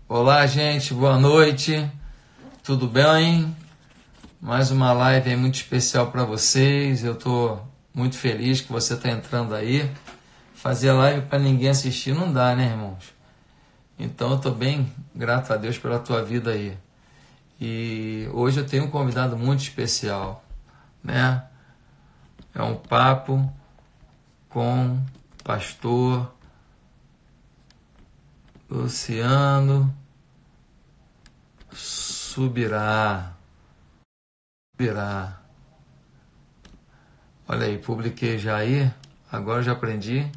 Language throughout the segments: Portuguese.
Olá, gente, boa noite. Tudo bem? Mais uma live aí muito especial para vocês. Eu tô muito feliz que você tá entrando aí. Fazer live para ninguém assistir não dá, né, irmãos? Então eu tô bem grato a Deus pela tua vida aí. E hoje eu tenho um convidado muito especial, né? É um papo com o pastor Luciano Subirá. Olha aí, publiquei já aí. Agora já aprendi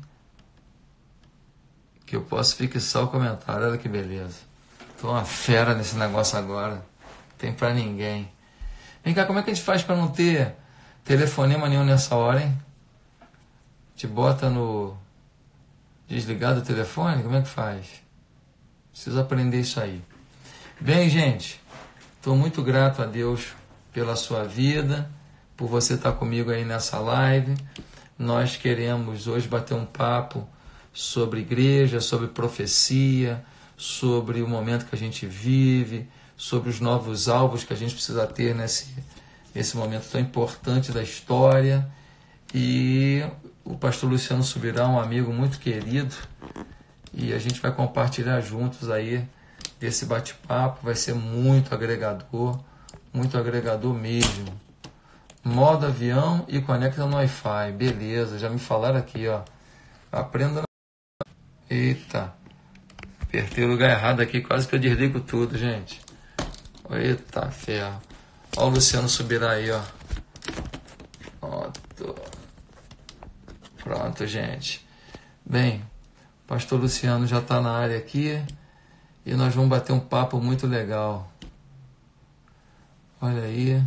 que eu posso fixar o comentário. Olha que beleza. Tô uma fera nesse negócio agora. Tem pra ninguém. Vem cá, como é que a gente faz pra não ter telefonema nenhum nessa hora, hein? Te bota no desligado o telefone? Como é que faz? Preciso aprender isso aí. Bem, gente, estou muito grato a Deus pela sua vida, por você estar comigo aí nessa live. Nós queremos hoje bater um papo sobre igreja, sobre profecia, sobre o momento que a gente vive, sobre os novos alvos que a gente precisa ter nesse momento tão importante da história. E o pastor Luciano Subirá, um amigo muito querido, e a gente vai compartilhar juntos aí desse bate-papo. Vai ser muito agregador mesmo. Modo avião e conecta no Wi-Fi. Beleza, já me falaram aqui, ó. Aprenda. Eita, apertei o lugar errado aqui, quase que eu desligo tudo, gente. Eita, ferro. Ó o Luciano Subirá aí, ó. Pronto, gente. Bem, o pastor Luciano já está na área aqui e nós vamos bater um papo muito legal. Olha aí.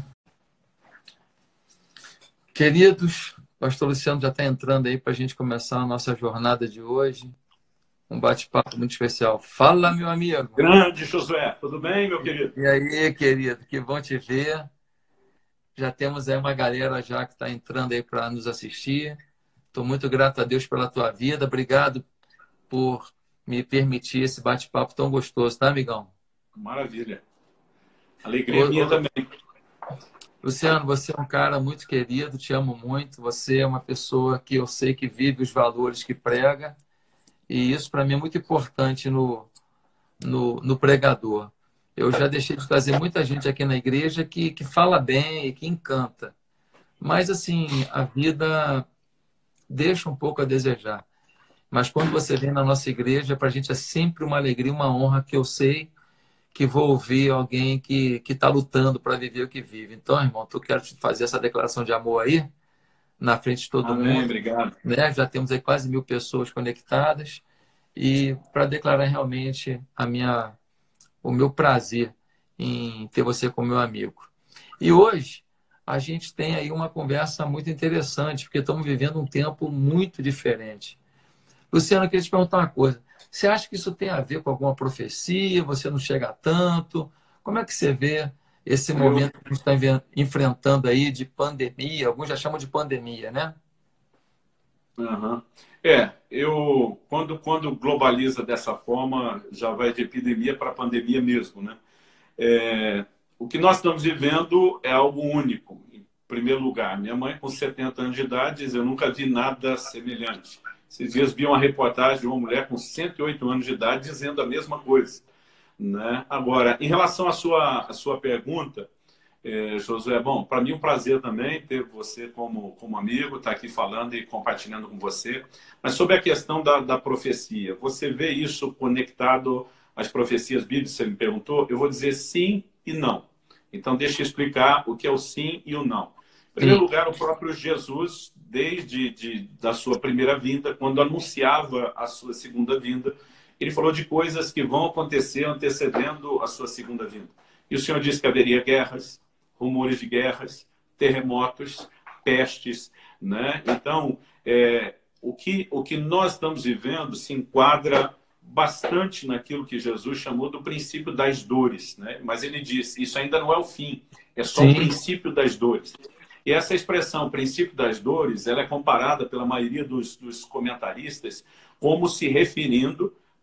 Queridos, o pastor Luciano já está entrando aí para a gente começar a nossa jornada de hoje. Um bate-papo muito especial. Fala, meu amigo. Grande Josué, tudo bem, meu querido? E aí, querido, que bom te ver. Já temos aí uma galera já que está entrando aí para nos assistir. Estou muito grato a Deus pela tua vida. Obrigado por me permitir esse bate-papo tão gostoso, tá, amigão? Maravilha. Alegria minha Ô, também. Luciano, você é um cara muito querido, te amo muito. Você é uma pessoa que eu sei que vive os valores que prega, e isso para mim é muito importante no pregador. Eu já deixei de trazer muita gente aqui na igreja que fala bem e que encanta, mas assim, a vida deixa um pouco a desejar. Mas quando você vem na nossa igreja, para a gente é sempre uma alegria, uma honra, que eu sei que vou ouvir alguém que está lutando para viver o que vive. Então, irmão, eu quero te fazer essa declaração de amor aí, na frente de todo Amém, mundo, obrigado. né? Já temos aí quase 1.000 pessoas conectadas, e para declarar realmente o meu prazer em ter você como meu amigo. E hoje a gente tem aí uma conversa muito interessante, porque estamos vivendo um tempo muito diferente. Luciano, eu queria te perguntar uma coisa. Você acha que isso tem a ver com alguma profecia? Você não chega a tanto? Como é que você vê esse Eu, momento que a gente está enfrentando aí de pandemia? Alguns já chamam de pandemia, né? aham. Quando globaliza dessa forma, já vai de epidemia para pandemia mesmo, né? O que nós estamos vivendo é algo único. Em primeiro lugar, minha mãe com 70 anos de idade, eu nunca vi nada semelhante. Esses dias vi uma reportagem de uma mulher com 108 anos de idade dizendo a mesma coisa, né? Agora, em relação à sua pergunta, Josué, bom, para mim é um prazer também ter você como amigo, estar aqui falando e compartilhando com você. Mas sobre a questão da profecia, você vê isso conectado às profecias bíblicas, você me perguntou? Eu vou dizer sim e não. Então, deixa eu explicar o que é o sim e o não. Em primeiro Sim, lugar, o próprio Jesus, desde da sua primeira vinda, quando anunciava a sua segunda vinda, ele falou de coisas que vão acontecer antecedendo a sua segunda vinda. E o Senhor disse que haveria guerras, rumores de guerras, terremotos, pestes, né? Então, o que nós estamos vivendo se enquadra bastante naquilo que Jesus chamou do princípio das dores, né? Mas ele disse, isso ainda não é o fim, é só o sim, princípio das dores. E essa expressão, princípio das dores, ela é comparada pela maioria dos comentaristas como se referindo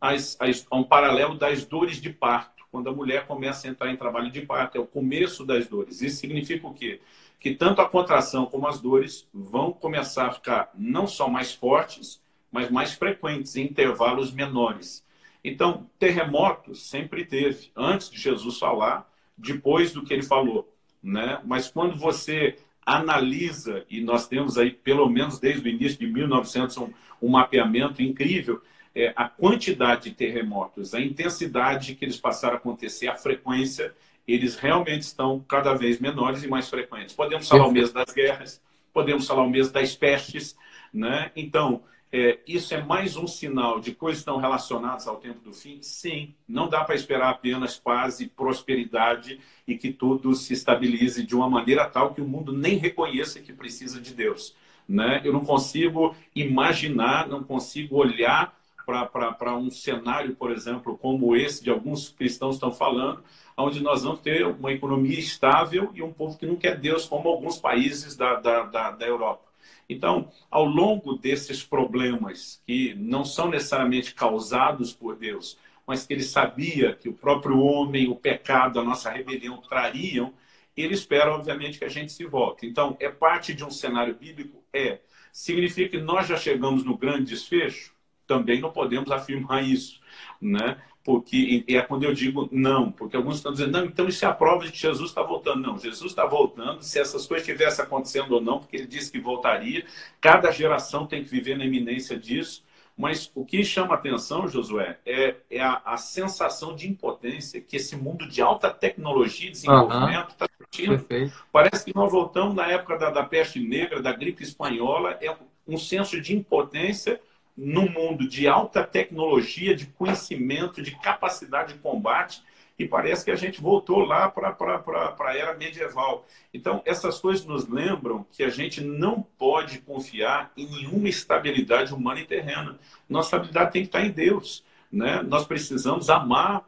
a um paralelo das dores de parto. Quando a mulher começa a entrar em trabalho de parto, é o começo das dores. Isso significa o quê? Que tanto a contração como as dores vão começar a ficar não só mais fortes, mas mais frequentes, em intervalos menores. Então, terremotos sempre teve, antes de Jesus falar, depois do que ele falou, né? Mas quando você analisa, e nós temos aí, pelo menos desde o início de 1900, um mapeamento incrível, a quantidade de terremotos, a intensidade que eles passaram a acontecer, a frequência, eles realmente estão cada vez menores e mais frequentes. Podemos falar o mês das guerras, podemos falar o mês das pestes, né? Então, isso é mais um sinal de coisas que estão relacionadas ao tempo do fim? Sim, não dá para esperar apenas paz e prosperidade e que tudo se estabilize de uma maneira tal que o mundo nem reconheça que precisa de Deus, né? Eu não consigo imaginar, não consigo olhar para um cenário, por exemplo, como esse de alguns cristãos estão falando, onde nós vamos ter uma economia estável e um povo que não quer Deus, como alguns países da Europa. Então, ao longo desses problemas que não são necessariamente causados por Deus, mas que ele sabia que o próprio homem, o pecado, a nossa rebelião trariam, ele espera, obviamente, que a gente se volte. Então, é parte de um cenário bíblico? Significa que nós já chegamos no grande desfecho? Também não podemos afirmar isso, né? Porque é quando eu digo não, porque alguns estão dizendo, não, então isso é a prova de que Jesus está voltando. Não, Jesus está voltando, se essas coisas estivessem acontecendo ou não, porque ele disse que voltaria. Cada geração tem que viver na iminência disso. Mas o que chama atenção, Josué, é a sensação de impotência que esse mundo de alta tecnologia e desenvolvimento está sentindo. Parece que nós voltamos na época da peste negra, da gripe espanhola, é um senso de impotência num mundo de alta tecnologia, de conhecimento, de capacidade de combate, e parece que a gente voltou lá para a era medieval. Então, essas coisas nos lembram que a gente não pode confiar em nenhuma estabilidade humana e terrena. Nossa estabilidade tem que estar em Deus, né? Nós precisamos amar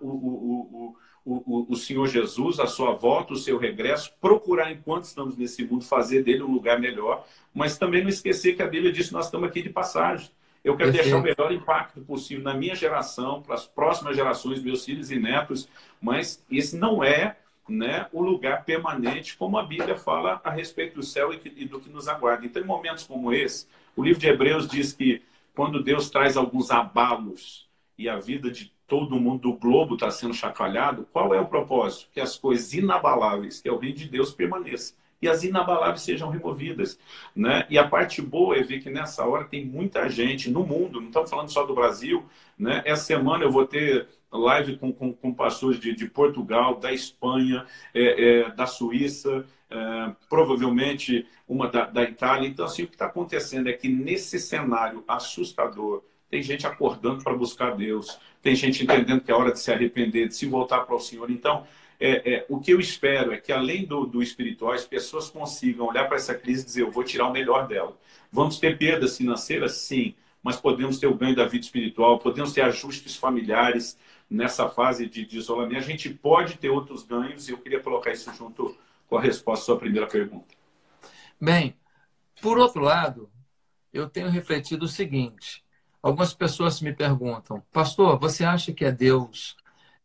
o Senhor Jesus, a sua volta, o seu regresso, procurar, enquanto estamos nesse mundo, fazer dele um lugar melhor, mas também não esquecer que a Bíblia diz que nós estamos aqui de passagem. Eu quero deixar o melhor impacto possível na minha geração, para as próximas gerações, meus filhos e netos, mas esse não é, né, o lugar permanente, como a Bíblia fala a respeito do céu e do que nos aguarda. Então, em momentos como esse, o livro de Hebreus diz que quando Deus traz alguns abalos e a vida de todo mundo do globo está sendo chacoalhado, qual é o propósito? Que as coisas inabaláveis, que é o reino de Deus, permaneçam. E as inabaláveis sejam removidas, né? E a parte boa é ver que nessa hora tem muita gente no mundo, não estamos falando só do Brasil, né? Essa semana eu vou ter live com pastores de Portugal, da Espanha, da Suíça, provavelmente uma da Itália. Então, assim, o que está acontecendo é que nesse cenário assustador, tem gente acordando para buscar Deus, tem gente entendendo que é hora de se arrepender, de se voltar para o Senhor. Então, o que eu espero é que, além do espiritual, as pessoas consigam olhar para essa crise e dizer, eu vou tirar o melhor dela. Vamos ter perdas financeiras? Sim, mas podemos ter o ganho da vida espiritual, podemos ter ajustes familiares nessa fase de isolamento. A gente pode ter outros ganhos e eu queria colocar isso junto com a resposta à sua primeira pergunta. Bem, por outro lado, eu tenho refletido o seguinte. Algumas pessoas me perguntam, pastor, você acha que é Deus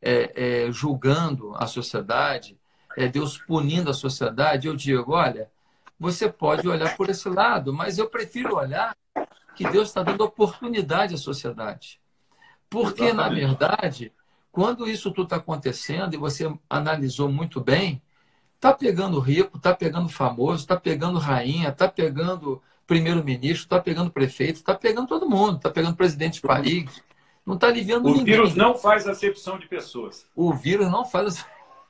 julgando a sociedade, é Deus punindo a sociedade? Eu digo, olha, você pode olhar por esse lado, mas eu prefiro olhar que Deus está dando oportunidade à sociedade. Porque, exatamente, na verdade, quando isso tudo está acontecendo, e você analisou muito bem, está pegando rico, está pegando famoso, está pegando rainha, está pegando primeiro-ministro, está pegando prefeito, está pegando todo mundo, está pegando presidente de país. Não está aliviando ninguém. O vírus não faz acepção de pessoas. O vírus não faz.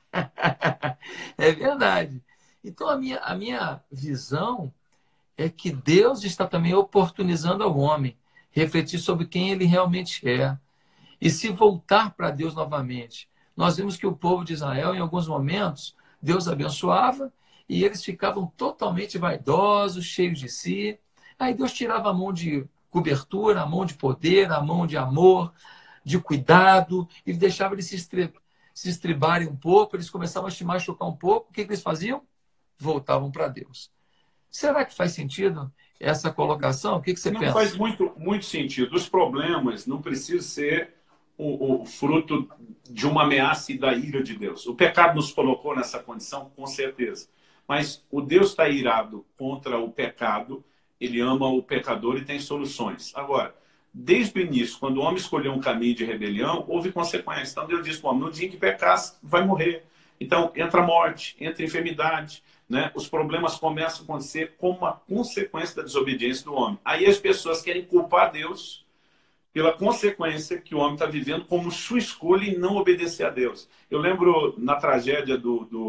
É verdade. Então, a minha visão é que Deus está também oportunizando ao homem refletir sobre quem ele realmente é e se voltar para Deus novamente. Nós vimos que o povo de Israel, em alguns momentos, Deus abençoava e eles ficavam totalmente vaidosos, cheios de si. Aí Deus tirava a mão de cobertura, a mão de poder, a mão de amor, de cuidado, e deixava eles se estribarem um pouco, eles começavam a se machucar um pouco. O que eles faziam? Voltavam para Deus. Será que faz sentido essa colocação? O que você pensa? Não faz muito sentido. Os problemas não precisam ser o fruto de uma ameaça e da ira de Deus. O pecado nos colocou nessa condição, com certeza. Mas o Deus está irado contra o pecado, ele ama o pecador e tem soluções. Agora, desde o início, quando o homem escolheu um caminho de rebelião, houve consequências. Então Deus disse para o homem, no dia que pecar, vai morrer. Então entra a morte, entra a enfermidade, né? Os problemas começam a acontecer como uma consequência da desobediência do homem. Aí as pessoas querem culpar Deus pela consequência que o homem está vivendo como sua escolha em não obedecer a Deus. Eu lembro na tragédia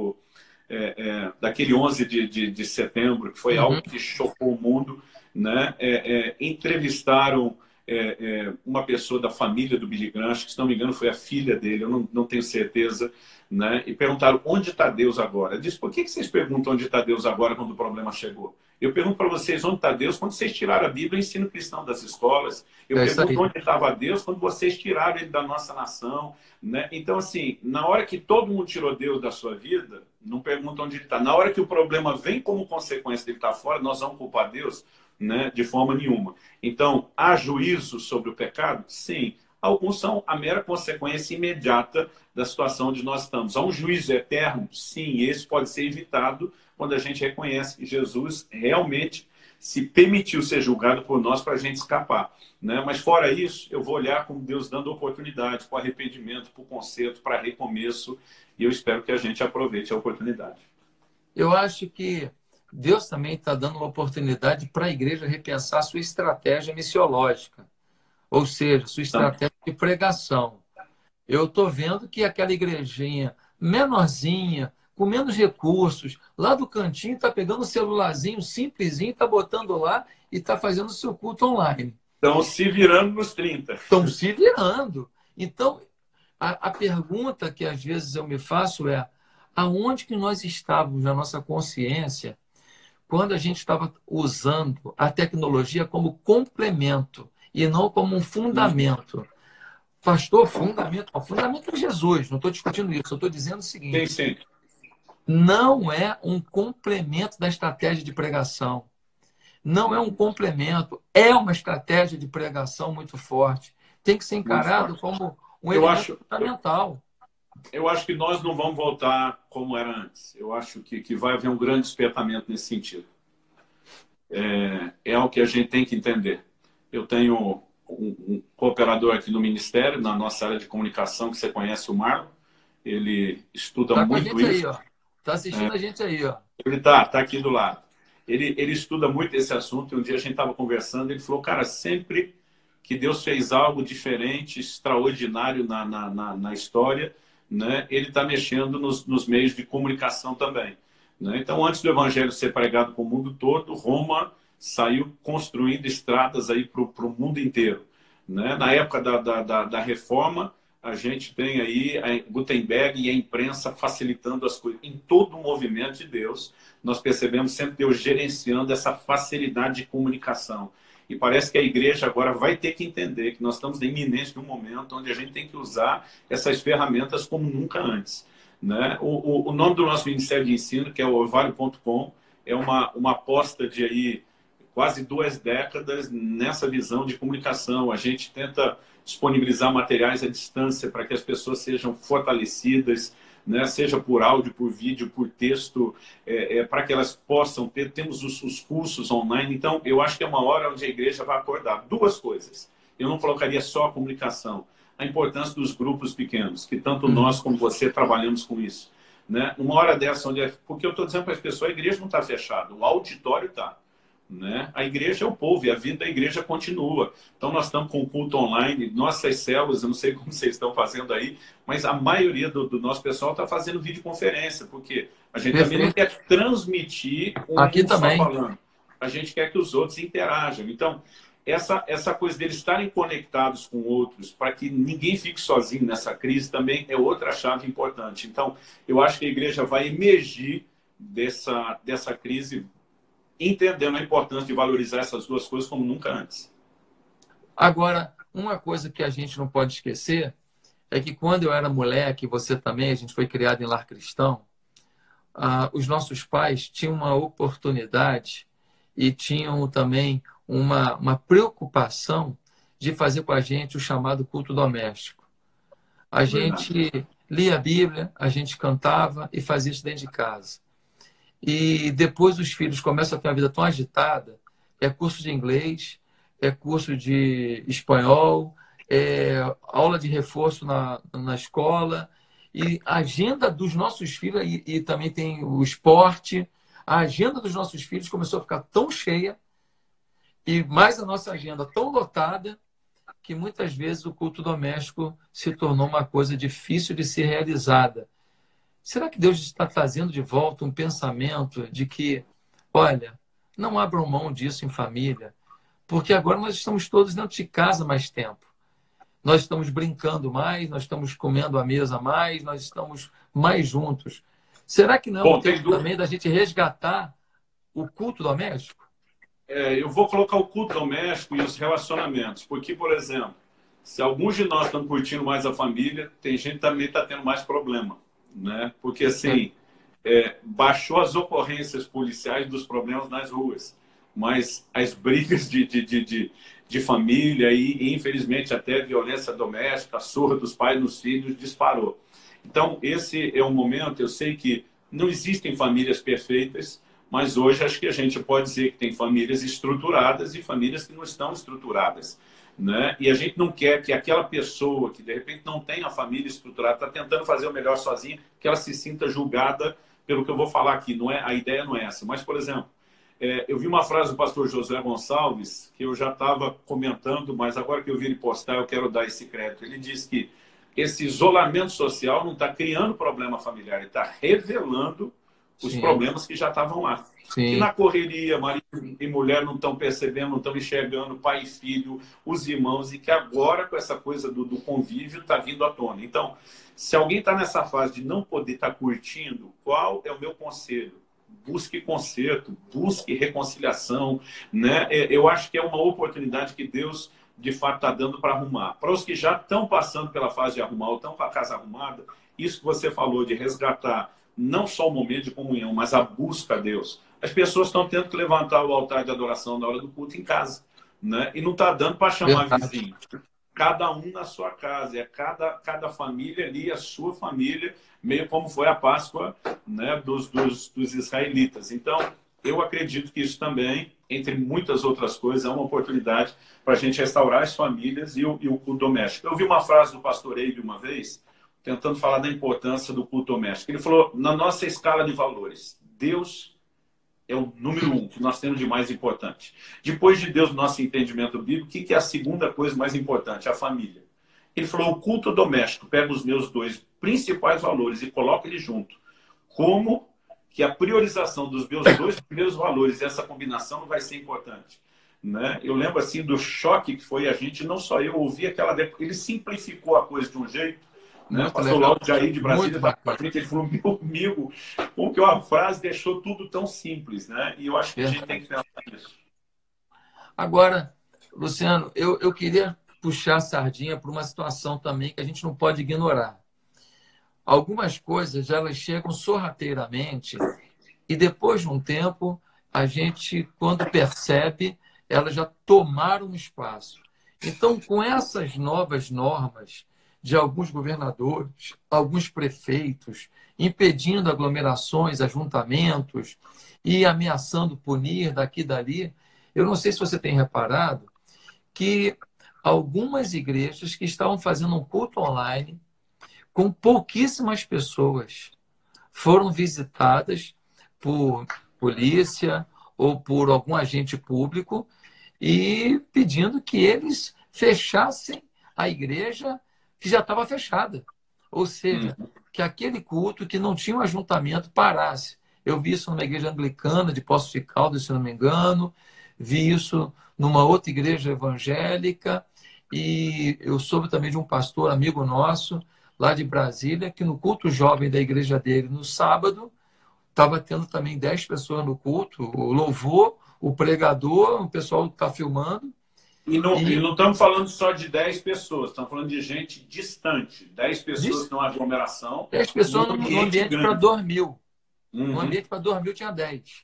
daquele 11 de setembro, que foi algo que chocou o mundo, né? Entrevistaram uma pessoa da família do Billy Graham, acho que, se não me engano, foi a filha dele, eu não tenho certeza, né? E perguntaram, onde está Deus agora? Eu disse, por que vocês perguntam onde está Deus agora quando o problema chegou? Eu pergunto para vocês onde está Deus quando vocês tiraram a Bíblia e o ensino cristão das escolas. Eu pergunto onde estava Deus quando vocês tiraram ele da nossa nação, né? Então, assim, na hora que todo mundo tirou Deus da sua vida, não pergunta onde ele está. Na hora que o problema vem como consequência dele estar fora, nós vamos culpar Deus, né? De forma nenhuma. Então, há juízo sobre o pecado? Sim. Alguns são a mera consequência imediata da situação onde nós estamos. Há um juízo eterno? Sim, esse pode ser evitado quando a gente reconhece que Jesus realmente se permitiu ser julgado por nós para a gente escapar, né? Mas fora isso, eu vou olhar como Deus dando oportunidade para o arrependimento, para o conserto, para recomeço, e eu espero que a gente aproveite a oportunidade. Eu acho que Deus também está dando uma oportunidade para a igreja repensar sua estratégia missiológica, ou seja, sua estratégia de pregação. Eu estou vendo que aquela igrejinha menorzinha, com menos recursos, lá do cantinho, está pegando um celularzinho simplesinho, está botando lá e está fazendo o seu culto online. Estão se virando nos 30. Estão se virando. Então, a pergunta que às vezes eu me faço é, aonde que nós estávamos na nossa consciência quando a gente estava usando a tecnologia como complemento e não como um fundamento? Pastor, fundamento. O fundamento é Jesus, não estou discutindo isso. Eu estou dizendo o seguinte: sim. Não é um complemento da estratégia de pregação. Não é um complemento, é uma estratégia de pregação muito forte. Tem que ser encarado como um elemento fundamental. Eu acho que nós não vamos voltar como era antes. Eu acho que vai haver um grande despertamento nesse sentido. É o que a gente tem que entender. Eu tenho um cooperador aqui no Ministério, na nossa área de comunicação, que você conhece, o Marlon. Ele estuda muito isso. Está assistindo a gente aí, ó. Ele está aqui do lado. Ele estuda muito esse assunto, e um dia a gente estava conversando, ele falou, cara, sempre que Deus fez algo diferente, extraordinário na história, né, ele está mexendo nos meios de comunicação também. Né? Então, antes do evangelho ser pregado para o mundo todo, Roma saiu construindo estradas aí para o mundo inteiro. Né? Na época da reforma, a gente tem aí a Gutenberg e a imprensa facilitando as coisas. Em todo o movimento de Deus, nós percebemos sempre Deus gerenciando essa facilidade de comunicação. E parece que a igreja agora vai ter que entender que nós estamos na iminência de um momento onde a gente tem que usar essas ferramentas como nunca antes. Né? O nome do nosso Ministério de Ensino, que é o orvalho.com, é uma aposta de aí quase 2 décadas nessa visão de comunicação. A gente tenta disponibilizar materiais à distância para que as pessoas sejam fortalecidas, né? Seja por áudio, por vídeo, por texto, para que elas possam ter. Temos os cursos online. Então, eu acho que é uma hora onde a igreja vai acordar. 2 coisas. Eu não colocaria só a comunicação. A importância dos grupos pequenos, que tanto nós como você trabalhamos com isso. Né? Uma hora dessa, porque eu estou dizendo para as pessoas, a igreja não está fechada, o auditório está. Né? A igreja é o povo e a vida da igreja continua. Então, nós estamos com o culto online, nossas células, eu não sei como vocês estão fazendo aí, mas a maioria do nosso pessoal está fazendo videoconferência, porque a gente também não quer transmitir aqui também só falando. A gente quer que os outros interajam. Então, essa coisa deles estarem conectados com outros, para que ninguém fique sozinho nessa crise, também é outra chave importante. Então, eu acho que a igreja vai emergir dessa crise entendendo a importância de valorizar essas 2 coisas como nunca antes. Agora, uma coisa que a gente não pode esquecer é que quando eu era moleque, você também, a gente foi criado em lar cristão, os nossos pais tinham uma oportunidade e tinham também uma preocupação de fazer com a gente o chamado culto doméstico. A Verdade. gente lia a Bíblia, a gente cantava e fazia isso dentro de casa. E depois os filhos começam a ter uma vida tão agitada, é curso de inglês, é curso de espanhol, é aula de reforço na escola, e a agenda dos nossos filhos, e também tem o esporte, a agenda dos nossos filhos começou a ficar tão cheia, e mais a nossa agenda tão lotada, que muitas vezes o culto doméstico se tornou uma coisa difícil de ser realizada. Será que Deus está trazendo de volta um pensamento de que, olha, não abram mão disso em família, porque agora nós estamos todos dentro de casa mais tempo. Nós estamos brincando mais, nós estamos comendo à mesa mais, nós estamos mais juntos. Será que não é um Bom, tem tempo duas. também da gente resgatar o culto doméstico? Eu vou colocar o culto doméstico e os relacionamentos, porque, por exemplo, se alguns de nós estão curtindo mais a família, tem gente que também está tendo mais problema, né? Porque, É, assim, baixou as ocorrências policiais dos problemas nas ruas, mas as brigas de família e, infelizmente, até violência doméstica, a surra dos pais nos filhos disparou. Então, esse é um momento, eu sei que não existem famílias perfeitas, mas hoje acho que a gente pode dizer que tem famílias estruturadas e famílias que não estão estruturadas. Né? E a gente não quer que aquela pessoa que de repente não tem a família estruturada, está tentando fazer o melhor sozinha, que ela se sinta julgada pelo que eu vou falar aqui. Não é, a ideia não é essa. Mas, por exemplo, eu vi uma frase do pastor José Gonçalves, que eu já estava comentando, mas agora que eu vi ele postar, eu quero dar esse crédito. Ele diz que esse isolamento social não está criando problema familiar, ele está revelando os sim, problemas que já estavam lá. Que sim. na correria, marido e mulher não estão percebendo, não estão enxergando, pai e filho, os irmãos, e que agora, com essa coisa do convívio, está vindo à tona. Então, se alguém está nessa fase de não poder estar curtindo, qual é o meu conselho? Busque conserto, busque reconciliação. Né? Eu acho que é uma oportunidade que Deus, de fato, está dando para arrumar. Para os que já estão passando pela fase de arrumar ou estão com a casa arrumada, isso que você falou de resgatar não só o momento de comunhão, mas a busca a Deus. As pessoas estão tendo que levantar o altar de adoração na hora do culto em casa. Né? E não está dando para chamar Verdade. vizinho. Cada um na sua casa, é cada família ali, a sua família, meio como foi a Páscoa, né, dos israelitas. Então, eu acredito que isso também, entre muitas outras coisas, é uma oportunidade para a gente restaurar as famílias e o culto doméstico. Eu vi uma frase do pastor Eibe uma vez, tentando falar da importância do culto doméstico. Ele falou, na nossa escala de valores, Deus é o número um que nós temos de mais importante. Depois de Deus, no nosso entendimento bíblico, o que é a segunda coisa mais importante? A família. Ele falou, o culto doméstico pega os meus dois principais valores e coloca eles junto. Como que a priorização dos meus dois primeiros valores, essa combinação não vai ser importante. Né? Eu lembro assim do choque que foi a gente, não só eu, ouvi aquela... Ele simplificou a coisa de um jeito, né? Muito Pastor legal. Lauro Jair de Brasília Muito estava com a bacana. gente, ele falou, meu amigo, como que uma frase deixou tudo tão simples, né? E eu acho que a gente tem que Verdade. pensar nisso. Agora, Luciano, eu queria puxar a sardinha para uma situação também que a gente não pode ignorar. Algumas coisas, elas chegam sorrateiramente e depois de um tempo, a gente, quando percebe, elas já tomaram um espaço. Então, com essas novas normas de alguns governadores, alguns prefeitos, impedindo aglomerações, ajuntamentos e ameaçando punir daqui e dali, eu não sei se você tem reparado que algumas igrejas que estavam fazendo um culto online com pouquíssimas pessoas foram visitadas por polícia ou por algum agente público e pedindo que eles fechassem a igreja que já estava fechada. Ou seja, Hum. que aquele culto que não tinha um ajuntamento parasse. Eu vi isso numa igreja anglicana de Poços de Caldas, se não me engano, vi isso numa outra igreja evangélica e eu soube também de um pastor amigo nosso lá de Brasília que no culto jovem da igreja dele no sábado estava tendo também 10 pessoas no culto, o louvor, o pregador, o pessoal que está filmando. E E não estamos falando só de 10 pessoas, estamos falando de gente distante. 10 pessoas disse numa aglomeração, 10 num pessoas no ambiente ambiente para grande. 2.000. No Uhum. ambiente para 2.000 tinha 10.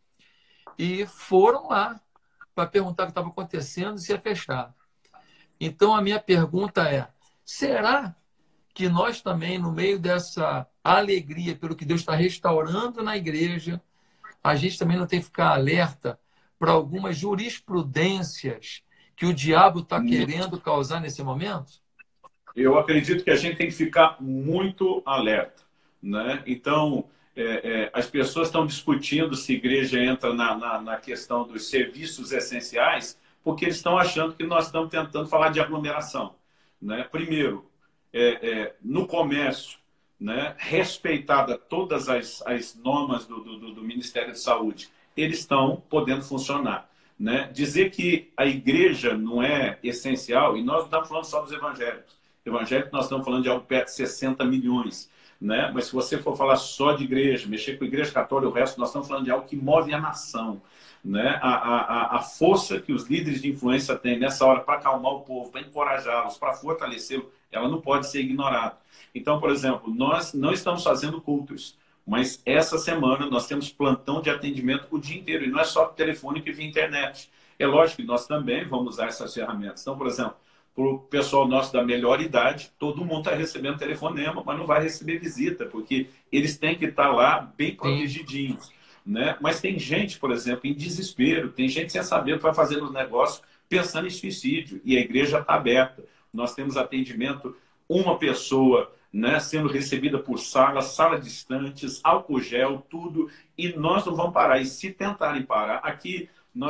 E foram lá para perguntar o que estava acontecendo e se ia fechar. Então, a minha pergunta é, será que nós também, no meio dessa alegria pelo que Deus está restaurando na igreja, a gente também não tem que ficar alerta para algumas jurisprudências que o diabo está querendo causar nesse momento? Eu acredito que a gente tem que ficar muito alerta, né? Então, as pessoas estão discutindo se a igreja entra na questão dos serviços essenciais, porque eles estão achando que nós estamos tentando falar de aglomeração, né? Primeiro, no comércio, né, respeitada todas as normas do Ministério da Saúde, eles estão podendo funcionar. Né? Dizer que a igreja não é essencial, e nós não estamos falando só dos evangélicos. Evangélico, nós estamos falando de algo perto de 60 milhões. Né? Mas se você for falar só de igreja, mexer com a igreja católica, o resto, nós estamos falando de algo que move a nação. Né? A força que os líderes de influência têm nessa hora para acalmar o povo, para encorajá-los, para fortalecê-los, ela não pode ser ignorada. Então, por exemplo, nós não estamos fazendo cultos, mas essa semana nós temos plantão de atendimento o dia inteiro, e não é só telefone que via internet. É lógico que nós também vamos usar essas ferramentas. Então, por exemplo, para o pessoal nosso da melhor idade, todo mundo está recebendo telefonema, mas não vai receber visita, porque eles têm que estar lá bem protegidinhos. Né? Mas tem gente, por exemplo, em desespero, tem gente sem saber o que vai fazer nos negócios, pensando em suicídio, e a igreja está aberta. Nós temos atendimento, uma pessoa, né, sendo recebida por salas distantes, álcool gel, tudo, e nós não vamos parar. E se tentarem parar, aqui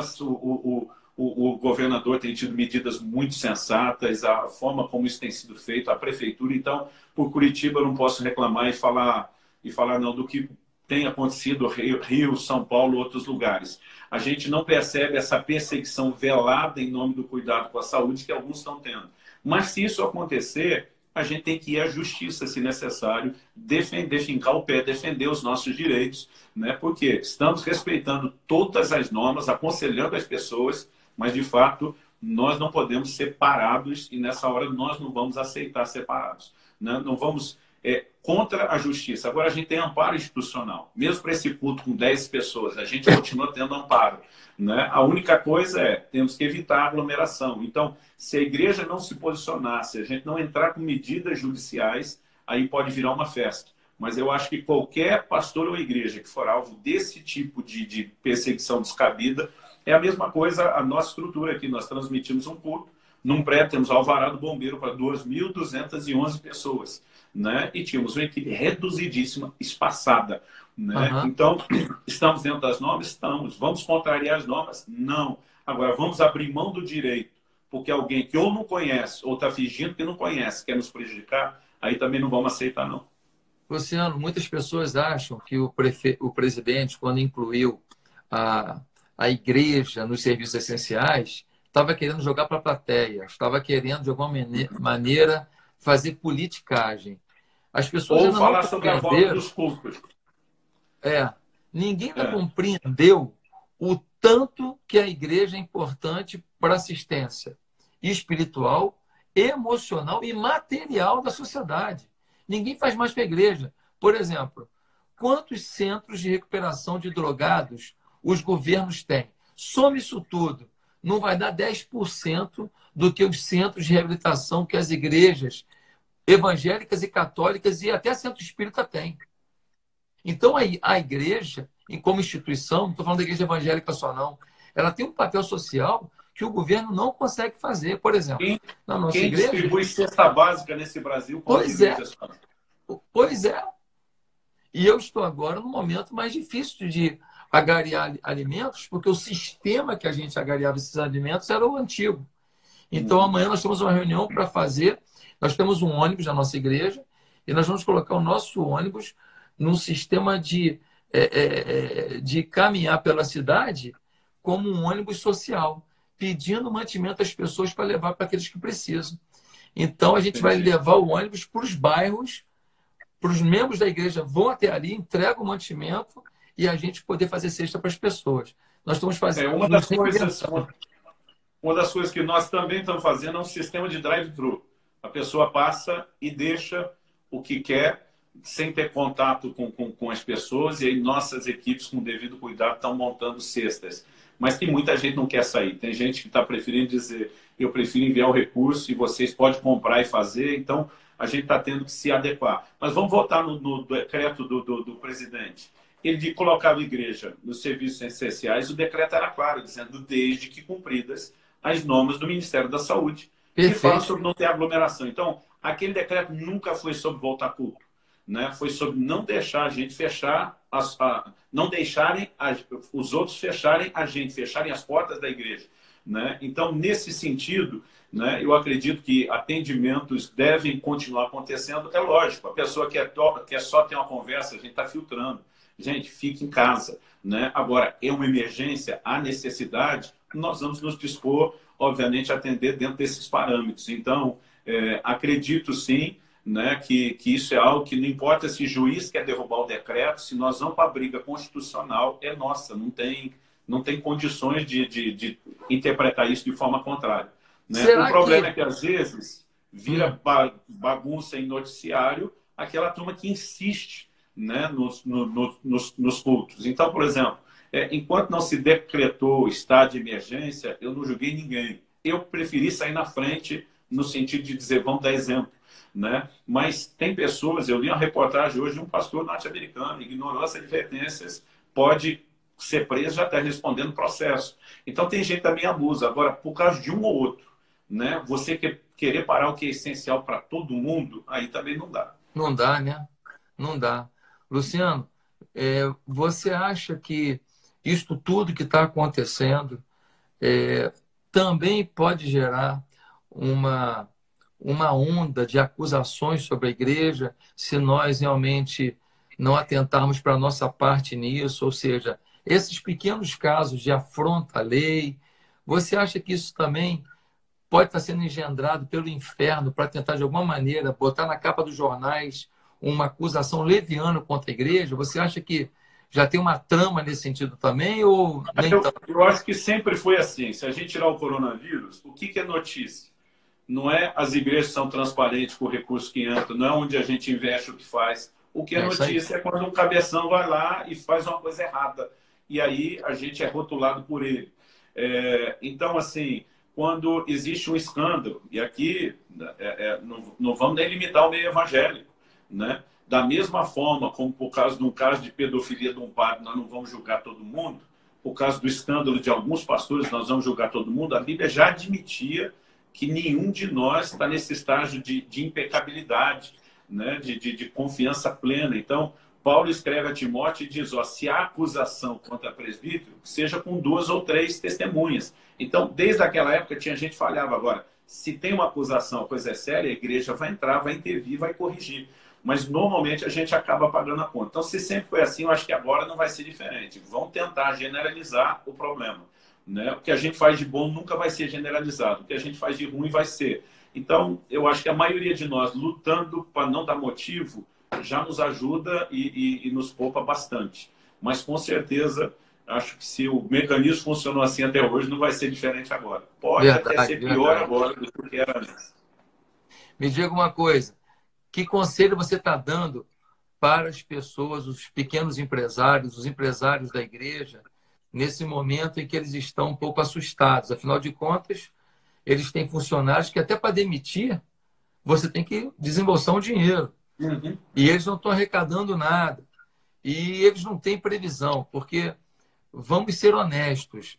o governador tem tido medidas muito sensatas, a forma como isso tem sido feito, a prefeitura. Então, por Curitiba, eu não posso reclamar e falar não do que tem acontecido Rio, São Paulo, outros lugares. A gente não percebe essa perseguição velada em nome do cuidado com a saúde que alguns estão tendo. Mas se isso acontecer, a gente tem que ir à justiça, se necessário, defender, fincar o pé, defender os nossos direitos, né? Porque estamos respeitando todas as normas, aconselhando as pessoas, mas, de fato, nós não podemos ser parados e, nessa hora, nós não vamos aceitar ser parados. Né? Não vamos contra a justiça. Agora, a gente tem amparo institucional. Mesmo para esse culto com 10 pessoas, a gente continua tendo amparo. Né? A única coisa temos que evitar a aglomeração. Então, se a igreja não se posicionar, se a gente não entrar com medidas judiciais, aí pode virar uma festa. Mas eu acho que qualquer pastor ou igreja que for alvo desse tipo de perseguição descabida, é a mesma coisa a nossa estrutura aqui. Nós transmitimos um culto, num prédio temos alvará do bombeiro para 2.211 pessoas. Né? E tínhamos uma equipe reduzidíssima, espaçada. Né? Uhum. Então, estamos dentro das normas? Estamos. Vamos contrariar as normas? Não. Agora, vamos abrir mão do direito, porque alguém que ou não conhece, ou está fingindo que não conhece, quer nos prejudicar, aí também não vamos aceitar, não. Luciano, muitas pessoas acham que o presidente, quando incluiu a igreja nos serviços essenciais, estava querendo jogar para a plateia, estava querendo, de alguma maneira, fazer politicagem. As pessoas ou falar sobre a volta dos cultos. Ninguém ainda compreendeu o tanto que a igreja é importante para a assistência espiritual, emocional e material da sociedade. Ninguém faz mais para a igreja. Por exemplo, quantos centros de recuperação de drogados os governos têm? Soma isso tudo. Não vai dar 10% do que os centros de reabilitação que as igrejas evangélicas e católicas e até centro espírita têm. Então, a igreja, como instituição, não estou falando da igreja evangélica só não, ela tem um papel social que o governo não consegue fazer. Por exemplo, na nossa igreja... Quem distribui cesta básica nesse Brasil? Pois é. E eu estou agora no momento mais difícil de agariar alimentos, porque o sistema que a gente agariava esses alimentos era o antigo. Então, amanhã nós temos uma reunião para fazer. Nós temos um ônibus na nossa igreja e nós vamos colocar o nosso ônibus num sistema de caminhar pela cidade como um ônibus social, pedindo mantimento às pessoas para levar para aqueles que precisam. Então, a gente vai levar o ônibus para os bairros, para os membros da igreja vão até ali, entregam o mantimento e a gente poder fazer cesta para as pessoas. Nós estamos fazendo... Uma das coisas que nós também estamos fazendo é um sistema de drive-thru. A pessoa passa e deixa o que quer, sem ter contato com as pessoas, e aí nossas equipes, com o devido cuidado, estão montando cestas. Mas tem muita gente que não quer sair. Tem gente que está preferindo dizer, eu prefiro enviar o recurso e vocês podem comprar e fazer. Então, a gente está tendo que se adequar. Mas vamos voltar no decreto do presidente. Ele colocava a igreja nos serviços essenciais, o decreto era claro, dizendo desde que cumpridas as normas do Ministério da Saúde, que fala Perfeito. sobre não ter aglomeração. Então, aquele decreto nunca foi sobre voltar culto, né? Foi sobre não deixar a gente fechar, não deixarem os outros fecharem a gente, fecharem as portas da igreja, né? Então, nesse sentido, né, eu acredito que atendimentos devem continuar acontecendo. É lógico, a pessoa quer só ter uma conversa, a gente está filtrando. Gente, fique em casa, né? Agora, é uma emergência, há necessidade, nós vamos nos dispor, obviamente, a atender dentro desses parâmetros. Então, acredito sim, né, que isso é algo que não importa se o juiz quer derrubar o decreto, se nós vamos para a briga constitucional, é nossa, não tem condições de interpretar isso de forma contrária. Né? O Será problema que... é que, às vezes, vira bagunça em noticiário aquela turma que insiste, né, nos cultos. Então, por exemplo, enquanto não se decretou estado de emergência, eu não julguei ninguém. Eu preferi sair na frente no sentido de dizer, vamos dar exemplo. Né? Mas tem pessoas, eu li uma reportagem hoje de um pastor norte-americano, ignorou as advertências, pode ser preso, já está respondendo processo. Então tem gente que também abusa. Agora, por causa de um ou outro, né? Você querer parar o que é essencial para todo mundo, aí também não dá. Não dá, né? Não dá. Luciano, você acha que isto tudo que está acontecendo também pode gerar uma, uma onda de acusações sobre a igreja se nós realmente não atentarmos para a nossa parte nisso? Ou seja, esses pequenos casos de afronta à lei, você acha que isso também pode estar sendo engendrado pelo inferno para tentar, de alguma maneira, botar na capa dos jornais uma acusação leviana contra a igreja? Você acha que já tem uma trama nesse sentido também ou nem tanto? Eu acho que sempre foi assim. Se a gente tirar o coronavírus, o que é notícia? Não é as igrejas são transparentes com o recurso que entra, não é onde a gente investe o que faz. O que é Isso aí. notícia é quando um cabeção vai lá e faz uma coisa errada. E aí a gente é rotulado por ele. Então, assim, quando existe um escândalo, e aqui não vamos nem limitar o meio evangélico, né? Da mesma forma como por causa de um caso de pedofilia de um padre, nós não vamos julgar todo mundo, por causa do escândalo de alguns pastores, nós vamos julgar todo mundo, a Bíblia já admitia que nenhum de nós está nesse estágio de impecabilidade, né? de confiança plena. Então, Paulo escreve a Timóteo e diz, ó, se há acusação contra presbítero, seja com 2 ou 3 testemunhas. Então, desde aquela época, tinha gente que falhava. Agora, se tem uma acusação, a coisa é séria, a igreja vai entrar, vai intervir, vai corrigir. Mas, normalmente, a gente acaba pagando a conta. Então, se sempre foi assim, eu acho que agora não vai ser diferente. Vão tentar generalizar o problema. Né? O que a gente faz de bom nunca vai ser generalizado. O que a gente faz de ruim vai ser. Então, eu acho que a maioria de nós, lutando para não dar motivo, já nos ajuda e nos poupa bastante. Mas, com certeza, acho que se o mecanismo funcionou assim até hoje, não vai ser diferente agora. Pode até Verdade, ser pior verdade. agora do que era antes. Me diga uma coisa, que conselho você está dando para as pessoas, os pequenos empresários, os empresários da igreja, nesse momento em que eles estão um pouco assustados? Afinal de contas, eles têm funcionários que até para demitir, você tem que desembolsar um dinheiro. Uhum. E eles não estão arrecadando nada. E eles não têm previsão, porque, vamos ser honestos,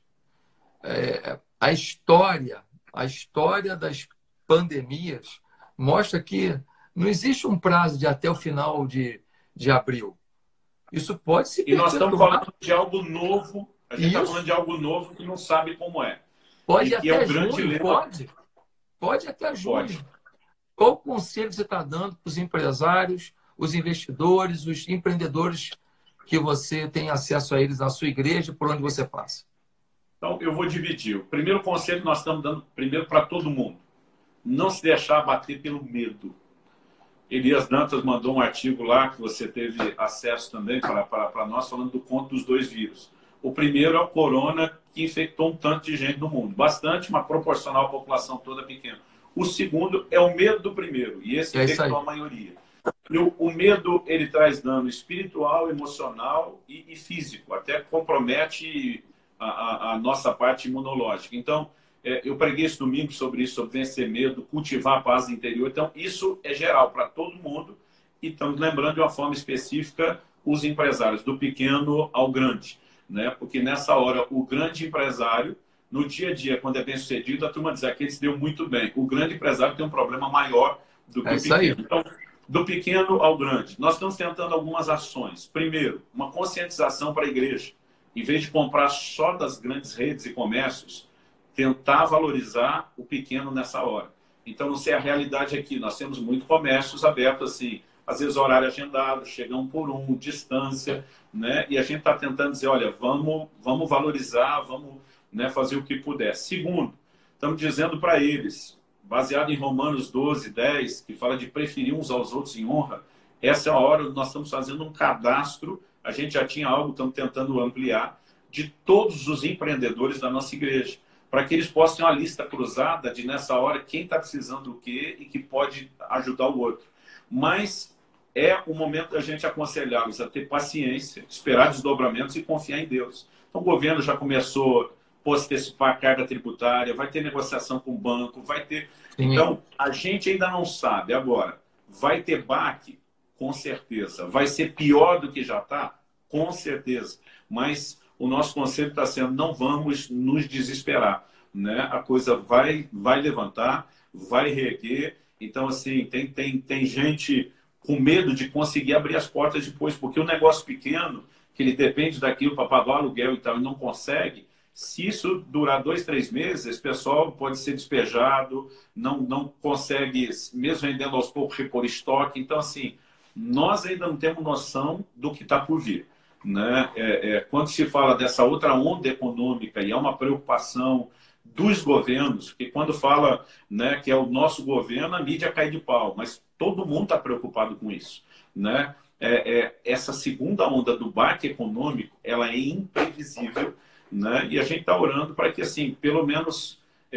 a história das pandemias mostra que não existe um prazo de até o final de abril. Isso pode se E nós estamos perpetuar. falando de algo novo, a gente está falando Isso de algo novo que não sabe como é. E pode que é até o grande junho, dilema. pode até junho. Pode. Qual o conselho você está dando para os empresários, os investidores, os empreendedores que você tem acesso a eles na sua igreja, por onde você passa? Então, eu vou dividir. O primeiro conselho que nós estamos dando primeiro para todo mundo. Não se deixar abater pelo medo. Elias Dantas mandou um artigo lá que você teve acesso também para nós, falando do conto dos 2 vírus. O primeiro é o corona, que infectou um tanto de gente no mundo. Bastante, mas proporcional à população toda pequena. O segundo é o medo do primeiro, e esse infectou a maioria. E o medo, ele traz dano espiritual, emocional e físico. Até compromete a nossa parte imunológica. Então, eu preguei esse domingo sobre isso, sobre vencer medo, cultivar a paz interior. Então, isso é geral para todo mundo. E estamos lembrando de uma forma específica os empresários, do pequeno ao grande, né? Porque nessa hora, o grande empresário, no dia a dia, quando é bem sucedido, a turma diz que ele se deu muito bem. O grande empresário tem um problema maior do que É o isso aí. pequeno. Então, do pequeno ao grande, nós estamos tentando algumas ações. Primeiro, uma conscientização para a igreja. Em vez de comprar só das grandes redes e comércios, tentar valorizar o pequeno nessa hora. Então, não sei a realidade aqui. Nós temos muitos comércios abertos assim, às vezes horário agendado, chega um por um, distância, né? E a gente está tentando dizer, olha, vamos valorizar, vamos, né, fazer o que puder. Segundo, estamos dizendo para eles, baseado em Romanos 12, 10, que fala de preferir uns aos outros em honra, essa é a hora, nós estamos fazendo um cadastro, a gente já tinha algo, estamos tentando ampliar, de todos os empreendedores da nossa igreja, para que eles possam ter uma lista cruzada de, nessa hora, quem está precisando do quê e que pode ajudar o outro. Mas é o momento da gente aconselhá-los a ter paciência, esperar desdobramentos e confiar em Deus. Então, o governo já começou a postecipar a carga tributária, vai ter negociação com o banco, vai ter... Sim. Então, a gente ainda não sabe. Agora, vai ter baque? Com certeza. Vai ser pior do que já está? Com certeza. Mas o nosso conselho está sendo, não vamos nos desesperar, né? A coisa vai levantar, vai reerguer. Então, assim, tem gente com medo de conseguir abrir as portas depois, porque o negócio pequeno, que ele depende daquilo para pagar o aluguel e tal, e não consegue, se isso durar 2, 3 meses, esse pessoal pode ser despejado, não consegue, mesmo vendendo aos poucos, repor estoque. Então, assim, nós ainda não temos noção do que está por vir, né? Quando se fala dessa outra onda econômica, e há uma preocupação dos governos, que quando fala, né, que é o nosso governo, a mídia cai de pau, mas todo mundo está preocupado com isso, né? Essa segunda onda do baque econômico, ela é imprevisível, né? E a gente está orando para que, assim, pelo menos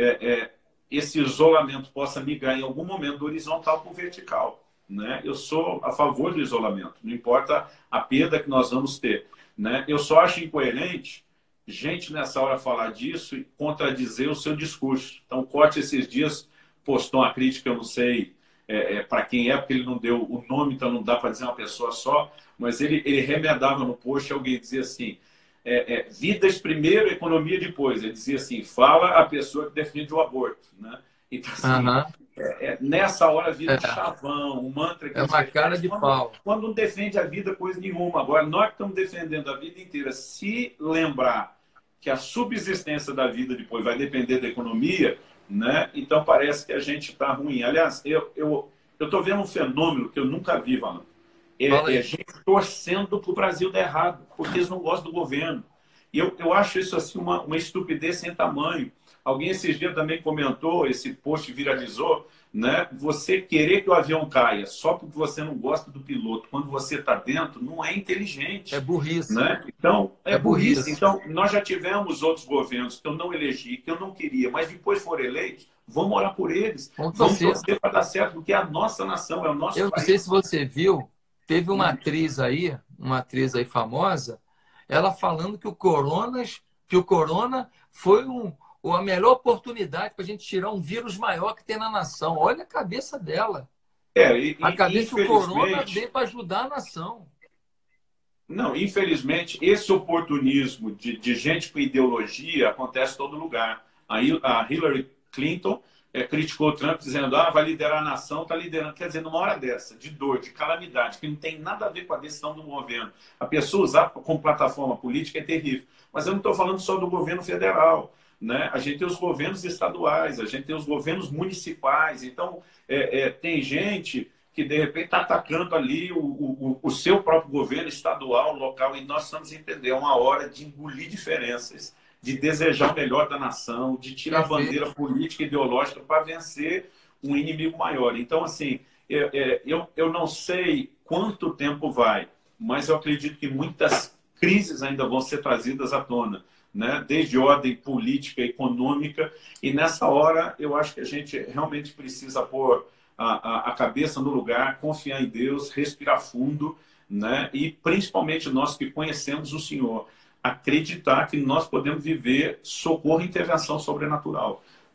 esse isolamento possa migrar em algum momento do horizontal para o vertical, né? Eu sou a favor do isolamento, não importa a perda que nós vamos ter, né? Eu só acho incoerente gente nessa hora falar disso e contradizer o seu discurso. Então, o Corte esses dias postou uma crítica, eu não sei para quem é, porque ele não deu o nome, então não dá para dizer uma pessoa só, mas ele remedava no post, alguém dizia assim, vidas primeiro, economia depois. Ele dizia assim, fala a pessoa que defende o aborto, né? Então, assim, nessa hora vira um chavão, um mantra que é uma cara de pau. Quando não defende a vida, coisa nenhuma. Agora, nós que estamos defendendo a vida inteira, se lembrar que a subsistência da vida depois vai depender da economia, né? Então parece que a gente está ruim. Aliás, eu estou vendo um fenômeno que eu nunca vi, Valão. Gente torcendo para o Brasil dar errado, porque eles não gostam do governo. E eu acho isso assim uma estupidez sem tamanho. Alguém esses dias também comentou, esse post viralizou, né? Você querer que o avião caia só porque você não gosta do piloto, quando você está dentro, não é inteligente. É burrice. Né? Então, é burrice. Então, nós já tivemos outros governos que eu não elegi, que eu não queria, mas depois foram eleitos, vamos orar por eles. Vamos torcer para dar certo, porque é a nossa nação, é o nosso país. Eu não sei se você viu, teve uma atriz aí famosa, ela falando que o corona foi a melhor oportunidade para a gente tirar um vírus maior que tem na nação. Olha a cabeça dela. A cabeça do corona veio para ajudar a nação. Não, infelizmente, esse oportunismo de gente com ideologia acontece em todo lugar. A Hillary Clinton criticou o Trump dizendo vai liderar a nação, está liderando. Quer dizer, numa hora dessa, de dor, de calamidade, que não tem nada a ver com a decisão do governo. A pessoa usar como plataforma política é terrível. Mas eu não estou falando só do governo federal, né? A gente tem os governos estaduais, a gente tem os governos municipais. Então, tem gente que, de repente, está atacando ali o seu próprio governo estadual, local, e nós precisamos entender, é uma hora de engolir diferenças, de desejar o melhor da nação, de tirar a bandeira política e ideológica para vencer um inimigo maior. Então, assim, eu não sei quanto tempo vai, mas eu acredito que muitas crises ainda vão ser trazidas à tona, né? Desde ordem política, econômica, e nessa hora eu acho que a gente realmente precisa pôr a cabeça no lugar, confiar em Deus, respirar fundo, né? E principalmente nós que conhecemos o Senhor, acreditar que nós podemos viver socorro e intervenção sobrenatural.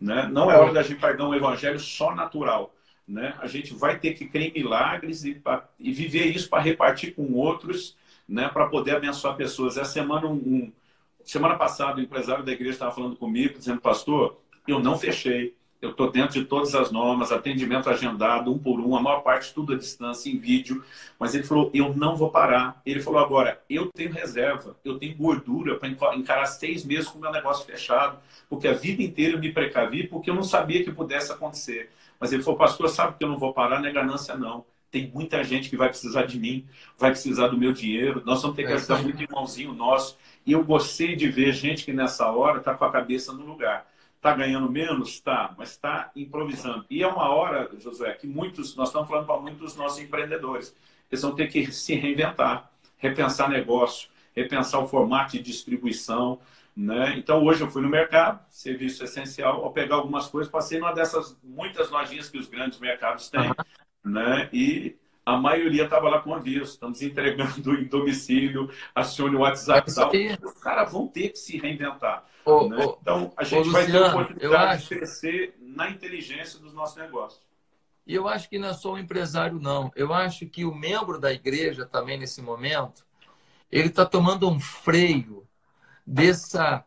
né? Não é hora da gente pregar um evangelho só natural, né? A gente vai ter que crer em milagres e viver isso para repartir com outros, né? Para poder abençoar pessoas. Essa semana, semana passada, o empresário da igreja estava falando comigo, dizendo, pastor, eu não fechei. Eu estou dentro de todas as normas, atendimento agendado, um por um, a maior parte tudo à distância, em vídeo. Mas ele falou, eu não vou parar. Ele falou, agora, eu tenho reserva, eu tenho gordura para encarar 6 meses com o meu negócio fechado, porque a vida inteira eu me precavi, porque eu não sabia que pudesse acontecer. Mas ele falou, pastor, sabe que eu não vou parar, não é ganância não. Tem muita gente que vai precisar de mim, vai precisar do meu dinheiro, nós vamos ter que ajudar muito irmãozinho nosso. E eu gostei de ver gente que nessa hora está com a cabeça no lugar. Está ganhando menos? Tá, mas está improvisando. E é uma hora, Josué, que nós estamos falando para muitos dos nossos empreendedores, eles vão ter que se reinventar, repensar negócio, repensar o formato de distribuição, né? Então, hoje eu fui no mercado, serviço essencial, ao pegar algumas coisas, passei numa dessas muitas lojinhas que os grandes mercados têm, né? E a maioria estava lá com aviso, estamos entregando em domicílio, acione o WhatsApp e tal. Os caras vão ter que se reinventar. Né? Então, a gente vai ter a oportunidade de crescer na inteligência dos nossos negócios. E eu acho que não é só o empresário, não. Eu acho que o membro da igreja também, nesse momento, ele está tomando um freio dessa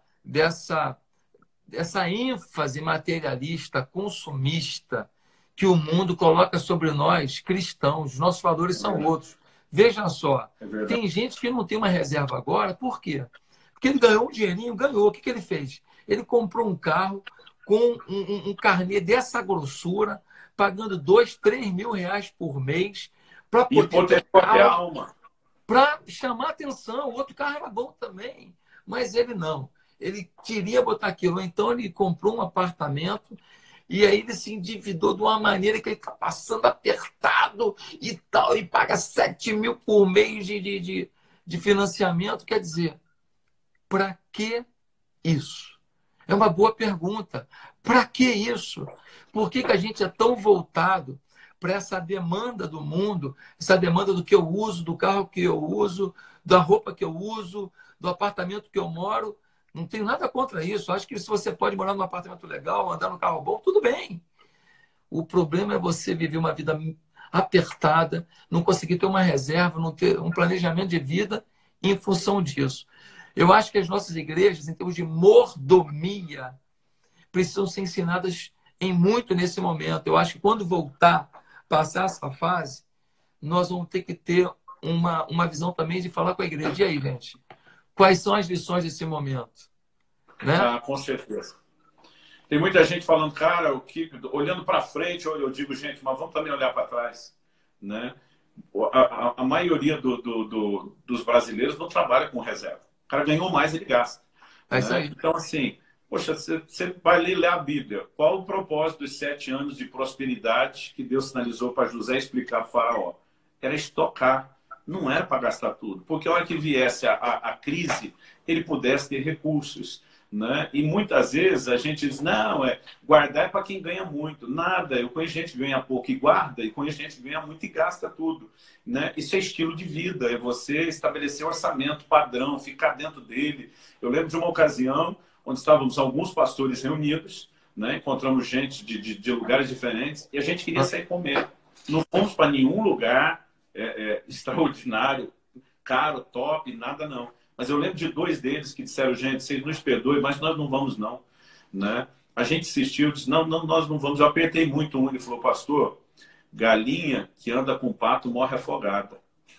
ênfase materialista, consumista, que o mundo coloca sobre nós, cristãos. Nossos valores são outros. Veja só, tem gente que não tem uma reserva agora, por quê? Porque ele ganhou um dinheirinho, ganhou. O que ele fez? Ele comprou um carro com um carnê dessa grossura, pagando 2, 3 mil reais por mês, para poder ter alma. Para chamar atenção. O outro carro era bom também, mas ele não. Ele queria botar aquilo. Então, ele comprou um apartamento e aí ele se endividou de uma maneira que ele está passando apertado e tal, e paga 7 mil por mês de financiamento. Quer dizer, para que isso? É uma boa pergunta. Para que isso? Por que a gente é tão voltado para essa demanda do mundo, essa demanda do que eu uso, do carro que eu uso, da roupa que eu uso, do apartamento que eu moro? Não tenho nada contra isso. Acho que se você pode morar num apartamento legal, andar num carro bom, tudo bem. O problema é você viver uma vida apertada, não conseguir ter uma reserva, não ter um planejamento de vida em função disso. Eu acho que as nossas igrejas, em termos de mordomia, precisam ser ensinadas em muito nesse momento. Eu acho que quando voltar, passar essa fase, nós vamos ter que ter uma visão também de falar com a igreja. E aí, gente? Quais são as lições desse momento? Né? Ah, com certeza. Tem muita gente falando, cara, olhando para frente, eu digo, gente, mas vamos também olhar para trás. Né? A maioria dos brasileiros não trabalha com reserva. O cara ganhou mais, ele gasta. Né? Então, assim, poxa, você vai ler a Bíblia. Qual o propósito dos 7 anos de prosperidade que Deus sinalizou para José explicar para Faraó? Era estocar. Não era para gastar tudo. Porque a hora que viesse a crise, ele pudesse ter recursos. Né? E muitas vezes a gente diz, não, guardar é para quem ganha muito. Nada, eu conheço gente que ganha pouco e guarda, e conheço gente que ganha muito e gasta tudo. Né? Isso é estilo de vida, é você estabelecer um orçamento padrão, ficar dentro dele. Eu lembro de uma ocasião onde estávamos alguns pastores reunidos, né? Encontramos gente de lugares diferentes, e a gente queria sair comer. Não fomos para nenhum lugar extraordinário, caro, top, nada não. Mas eu lembro de 2 deles que disseram, gente, vocês nos perdoem, mas nós não vamos não. Né? A gente insistiu, disse, não, nós não vamos. Eu apertei muito ele falou, pastor, galinha que anda com pato morre afogada.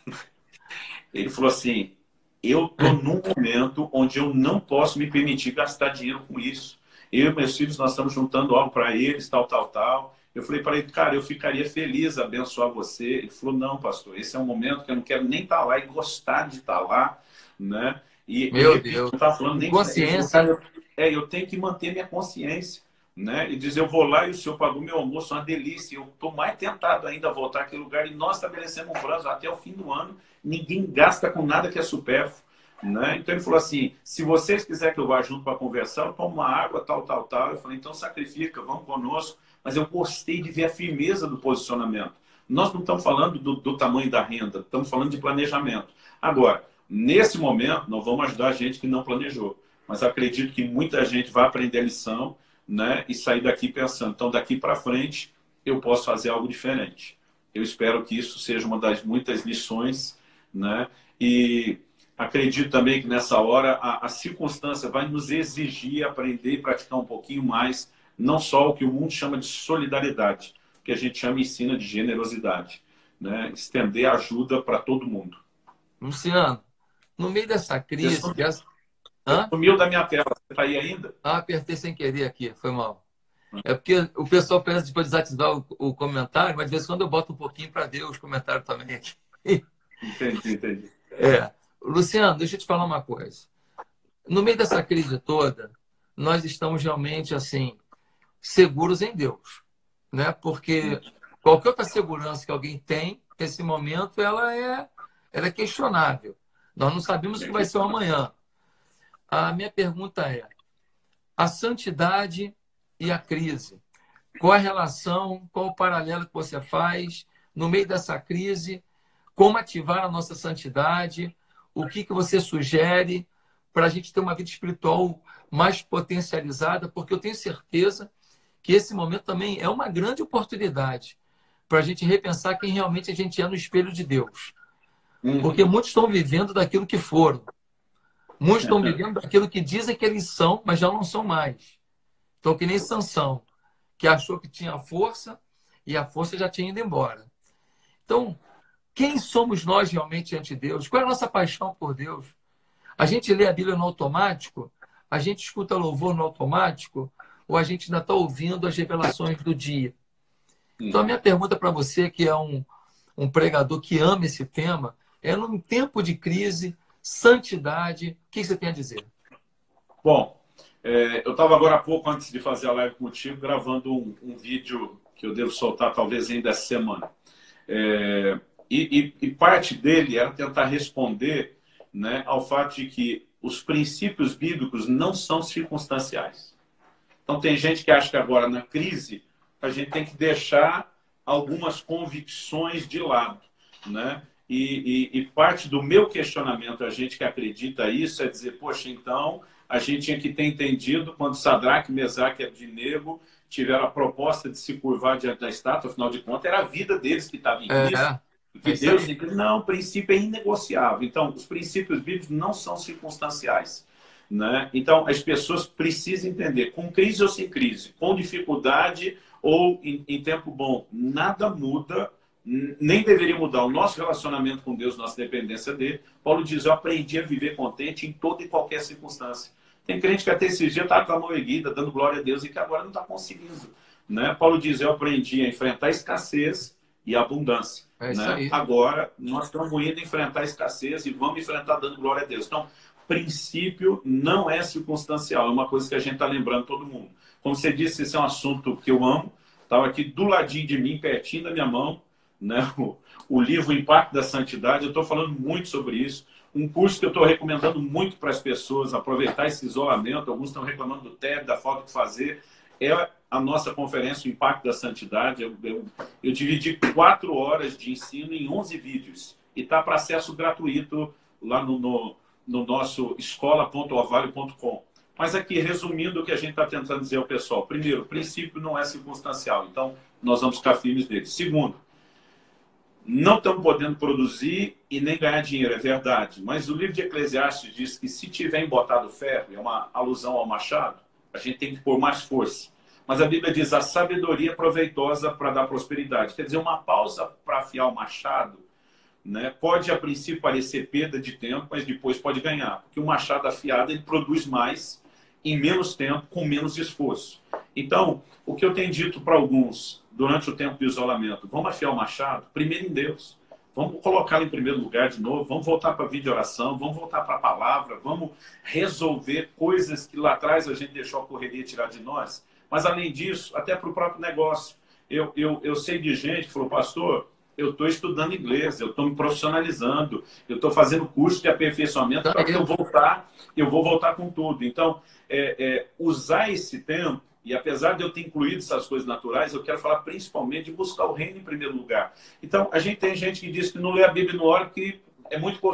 Ele falou assim, eu estou num momento onde eu não posso me permitir gastar dinheiro com isso. Eu e meus filhos, nós estamos juntando algo para eles, tal. Eu falei para ele, cara, eu ficaria feliz abençoar você. Ele falou, não, pastor, esse é um momento que eu não quero nem estar lá e gostar de estar lá. Né? Meu Deus, não tá falando nem consciência. Falou, cara, eu tenho que manter minha consciência. Né? E diz, eu vou lá e o senhor pagou meu almoço, uma delícia. Eu estou mais tentado ainda a voltar àquele lugar. E nós estabelecemos um prazo até o fim do ano. Ninguém gasta com nada que é supérfluo. Né? Então ele falou assim, se vocês quiserem que eu vá junto para conversar, eu tomo uma água, tal. Eu falei, então sacrifica, vamos conosco. Mas eu gostei de ver a firmeza do posicionamento. Nós não estamos falando do tamanho da renda, estamos falando de planejamento. Agora, nesse momento, nós vamos ajudar a gente que não planejou. Mas acredito que muita gente vai aprender a lição, né? E sair daqui pensando, então daqui para frente eu posso fazer algo diferente. Eu espero que isso seja uma das muitas lições, né? E acredito também que nessa hora a circunstância vai nos exigir aprender e praticar um pouquinho mais, não só o que o mundo chama de solidariedade, que a gente chama e ensina de generosidade, né? Estender ajuda para todo mundo. Luciano, no meio dessa Você crise, Hã? sumiu da minha tela, você está aí ainda? Ah, apertei sem querer aqui, foi mal. É porque o pessoal pensa de desativar o comentário, mas de vez em quando eu boto um pouquinho para ver os comentários também aqui. Entendi, entendi. É. Luciano, deixa eu te falar uma coisa. No meio dessa crise toda, nós estamos realmente assim seguros em Deus, né? Porque qualquer outra segurança que alguém tem nesse momento, ela é questionável. Nós não sabemos o que vai ser o amanhã. A minha pergunta é: a santidade e a crise, qual a relação, qual o paralelo que você faz no meio dessa crise? Como ativar a nossa santidade? O que você sugere para a gente ter uma vida espiritual mais potencializada? Porque eu tenho certeza que esse momento também é uma grande oportunidade para a gente repensar quem realmente a gente é no espelho de Deus. Porque muitos estão vivendo daquilo que foram. Muitos estão vivendo daquilo que dizem que eles são, mas já não são mais. Então, que nem Sansão, que achou que tinha força e a força já tinha ido embora. Então, quem somos nós realmente ante Deus? Qual é a nossa paixão por Deus? A gente lê a Bíblia no automático? A gente escuta louvor no automático? Ou a gente ainda está ouvindo as revelações do dia? Então, a minha pergunta para você, que é um pregador que ama esse tema, é num tempo de crise, santidade, o que você tem a dizer? Bom, eu estava agora há pouco, antes de fazer a live contigo, gravando um vídeo que eu devo soltar talvez ainda essa semana. E parte dele era tentar responder, né, ao fato de que os princípios bíblicos não são circunstanciais. Então, tem gente que acha que agora, na crise, a gente tem que deixar algumas convicções de lado, né? E parte do meu questionamento, a gente que acredita isso, é dizer, poxa, então a gente tinha que ter entendido quando Sadraque, Mesaque e Abdenego tiveram a proposta de se curvar diante da estátua, afinal de contas, era a vida deles que estava em risco. Que Deus disse, não, o princípio é inegociável. Então, os princípios bíblicos não são circunstanciais, né? Então, as pessoas precisam entender, com crise ou sem crise, com dificuldade ou em tempo bom, nada muda, nem deveria mudar o nosso relacionamento com Deus, nossa dependência dele. Paulo diz, eu aprendi a viver contente em toda e qualquer circunstância. Tem crente que até esses dias está com a mão erguida, dando glória a Deus, e que agora não está conseguindo, né? Paulo diz, eu aprendi a enfrentar a escassez e a abundância. Né? Agora, nós estamos indo enfrentar a escassez e vamos enfrentar dando glória a Deus. Então, princípio não é circunstancial, é uma coisa que a gente está lembrando todo mundo. Como você disse, esse é um assunto que eu amo, estava aqui do ladinho de mim, pertinho da minha mão, né? O livro Impacto da Santidade, eu estou falando muito sobre isso. Um curso que eu estou recomendando muito para as pessoas aproveitar esse isolamento, alguns estão reclamando do tédio, da falta de fazer, é a nossa conferência, o Impacto da Santidade. Eu dividi 4 horas de ensino em 11 vídeos e está para acesso gratuito lá no nosso escola.orvalho.com. Mas aqui, resumindo o que a gente está tentando dizer ao pessoal. Primeiro, o princípio não é circunstancial, então nós vamos ficar firmes nele. Segundo, não estamos podendo produzir e nem ganhar dinheiro, é verdade. Mas o livro de Eclesiastes diz que se tiver embotado ferro, é uma alusão ao machado, a gente tem que pôr mais força. Mas a Bíblia diz a sabedoria é proveitosa para dar prosperidade. Quer dizer, uma pausa para afiar o machado, né, pode a princípio parecer perda de tempo, mas depois pode ganhar. Porque o machado afiado ele produz mais em menos tempo, com menos esforço. Então, o que eu tenho dito para alguns durante o tempo de isolamento, vamos afiar o machado, primeiro em Deus. Vamos colocá-lo em primeiro lugar de novo, vamos voltar para a videoração, vamos voltar para a palavra, vamos resolver coisas que lá atrás a gente deixou a correria tirar de nós. Mas, além disso, até para o próprio negócio. Eu sei de gente que falou, pastor, eu estou estudando inglês, eu estou me profissionalizando, eu estou fazendo curso de aperfeiçoamento para que eu vou voltar com tudo. Então, usar esse tempo, e apesar de eu ter incluído essas coisas naturais, eu quero falar principalmente de buscar o reino em primeiro lugar. Então, a gente tem gente que diz que não lê a Bíblia no hora que é muito corrido.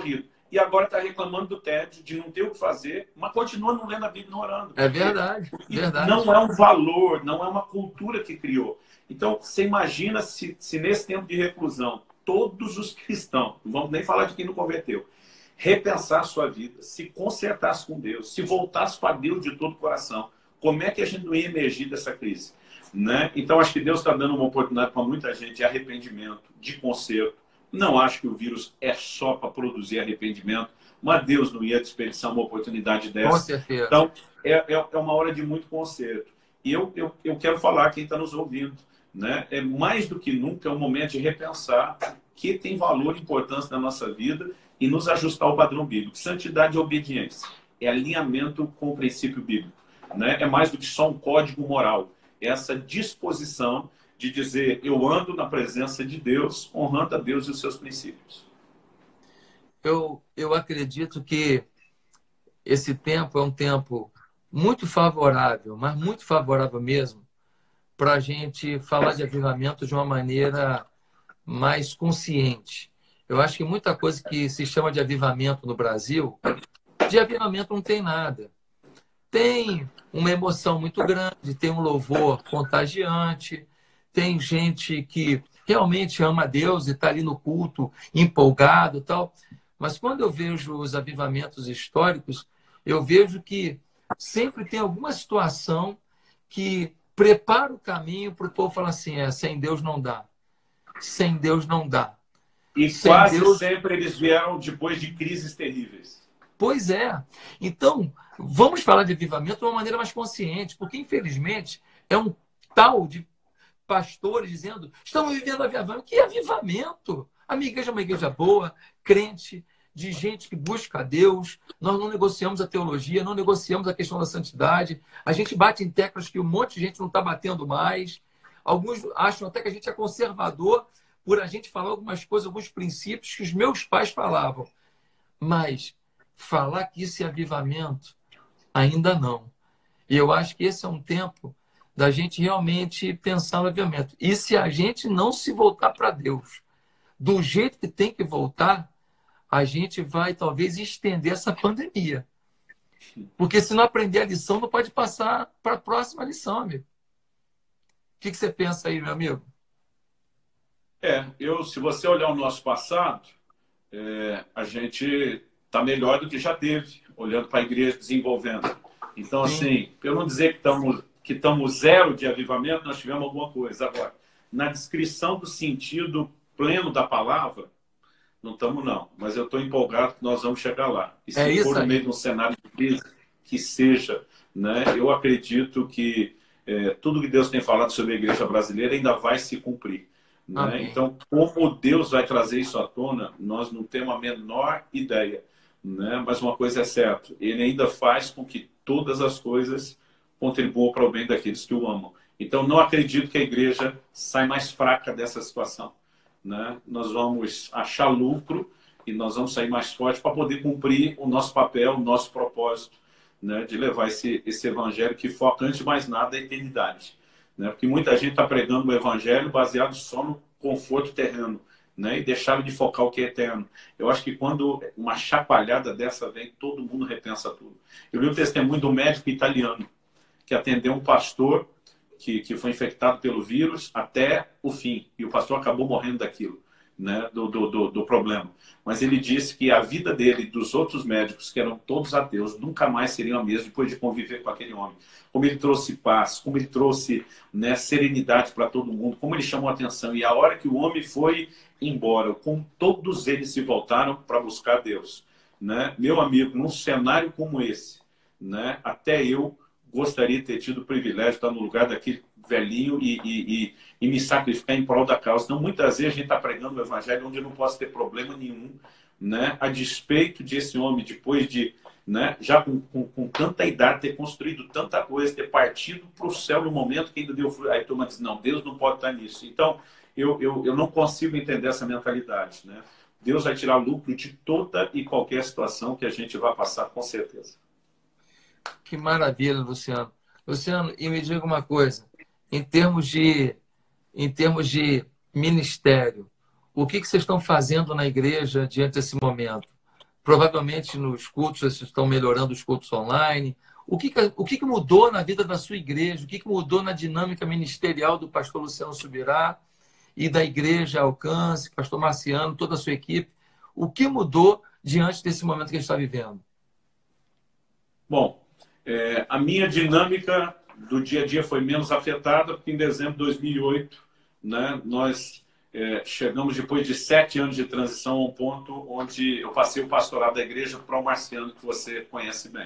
e agora está reclamando do tédio, de não ter o que fazer, mas continua não lendo a Bíblia e não orando. É verdade, verdade. Não é um valor, não é uma cultura que criou. Então, você imagina se nesse tempo de reclusão, todos os cristãos, não vamos nem falar de quem não converteu, repensar a sua vida, se consertasse com Deus, se voltasse para Deus de todo o coração, como é que a gente não ia emergir dessa crise? Né? Então, acho que Deus está dando uma oportunidade para muita gente de arrependimento, de conserto. Não acho que o vírus é só para produzir arrependimento, mas Deus não ia desperdiçar uma oportunidade Com dessa. certeza. Então, é uma hora de muito conserto. E eu quero falar a quem está nos ouvindo, né? É mais do que nunca um momento de repensar o que tem valor e importância na nossa vida e nos ajustar ao padrão bíblico. Santidade e obediência é alinhamento com o princípio bíblico, né? É mais do que só um código moral. É essa disposição de dizer, eu ando na presença de Deus, honrando a Deus e os seus princípios. Eu acredito que esse tempo é um tempo muito favorável, mas muito favorável mesmo, para a gente falar de avivamento de uma maneira mais consciente. Eu acho que muita coisa que se chama de avivamento no Brasil, de avivamento não tem nada. Tem uma emoção muito grande, tem um louvor contagiante, tem gente que realmente ama a Deus e está ali no culto empolgado e tal. Mas quando eu vejo os avivamentos históricos, eu vejo que sempre tem alguma situação que prepara o caminho para o povo falar assim, sem Deus não dá. Sem Deus não dá. E Sem quase Deus... sempre eles vieram depois de crises terríveis. Pois é. Então, vamos falar de avivamento de uma maneira mais consciente, porque, infelizmente, é um tal de pastores dizendo estamos vivendo avivamento. Que avivamento? A minha igreja é uma igreja boa, crente, de gente que busca a Deus. Nós não negociamos a teologia, não negociamos a questão da santidade. A gente bate em teclas que um monte de gente não está batendo mais. Alguns acham até que a gente é conservador por a gente falar algumas coisas, alguns princípios que os meus pais falavam. Mas falar que isso é avivamento, ainda não. E eu acho que esse é um tempo da gente realmente pensar no avivamento. E se a gente não se voltar para Deus do jeito que tem que voltar, a gente vai talvez estender essa pandemia. Porque se não aprender a lição, não pode passar para a próxima lição, amigo. O que você pensa aí, meu amigo? Se você olhar o nosso passado, a gente está melhor do que já teve, olhando para a igreja desenvolvendo. Então, assim, eu não dizer que estamos zero de avivamento, nós tivemos alguma coisa. Agora, na descrição do sentido pleno da palavra, não estamos não. Mas eu estou empolgado que nós vamos chegar lá. E se for no meio de um cenário de crise, que seja, né? Eu acredito que tudo que Deus tem falado sobre a igreja brasileira ainda vai se cumprir. Né? Então, como Deus vai trazer isso à tona, nós não temos a menor ideia. Né? Mas uma coisa é certa, Ele ainda faz com que todas as coisas contribuam para o bem daqueles que o amam. Então, não acredito que a igreja saia mais fraca dessa situação. Né? Nós vamos achar lucro e nós vamos sair mais forte para poder cumprir o nosso papel, o nosso propósito, né? De levar esse evangelho que foca, antes de mais nada, a eternidade. Né? Porque muita gente está pregando o evangelho baseado só no conforto terreno, né? E deixaram de focar o que é eterno. Eu acho que quando uma chacoalhada dessa vem, todo mundo repensa tudo. Eu li o testemunho do médico italiano que atendeu um pastor que foi infectado pelo vírus até o fim. E o pastor acabou morrendo daquilo, né? do problema. Mas ele disse que a vida dele e dos outros médicos, que eram todos ateus, nunca mais seriam a mesma depois de conviver com aquele homem. Como ele trouxe paz, como ele trouxe, né, serenidade para todo mundo, como ele chamou a atenção. E a hora que o homem foi embora, como todos eles se voltaram para buscar Deus. Né? Meu amigo, num cenário como esse, né, até eu gostaria de ter tido o privilégio de estar no lugar daquele velhinho e me sacrificar em prol da causa. Então, muitas vezes a gente está pregando o evangelho onde eu não posso ter problema nenhum, né? A despeito de esse homem, depois de, né, já com tanta idade, ter construído tanta coisa, ter partido para o céu no momento que ainda deu fruto. Aí a turma diz, não, Deus não pode estar nisso. Então, eu não consigo entender essa mentalidade, né? Deus vai tirar lucro de toda e qualquer situação que a gente vai passar, com certeza. Que maravilha, Luciano. Luciano, e me diga uma coisa. Em termos de ministério, o que vocês estão fazendo na igreja diante desse momento? Provavelmente nos cultos, vocês estão melhorando os cultos online. O que mudou na vida da sua igreja? O que mudou na dinâmica ministerial do pastor Luciano Subirá e da igreja Alcance, pastor Marciano, toda a sua equipe? O que mudou diante desse momento que a gente está vivendo? Bom, a minha dinâmica do dia a dia foi menos afetada, porque em dezembro de 2008, né, nós chegamos, depois de 7 anos de transição, a um ponto onde eu passei o pastorado da igreja para o Marciano, que você conhece bem.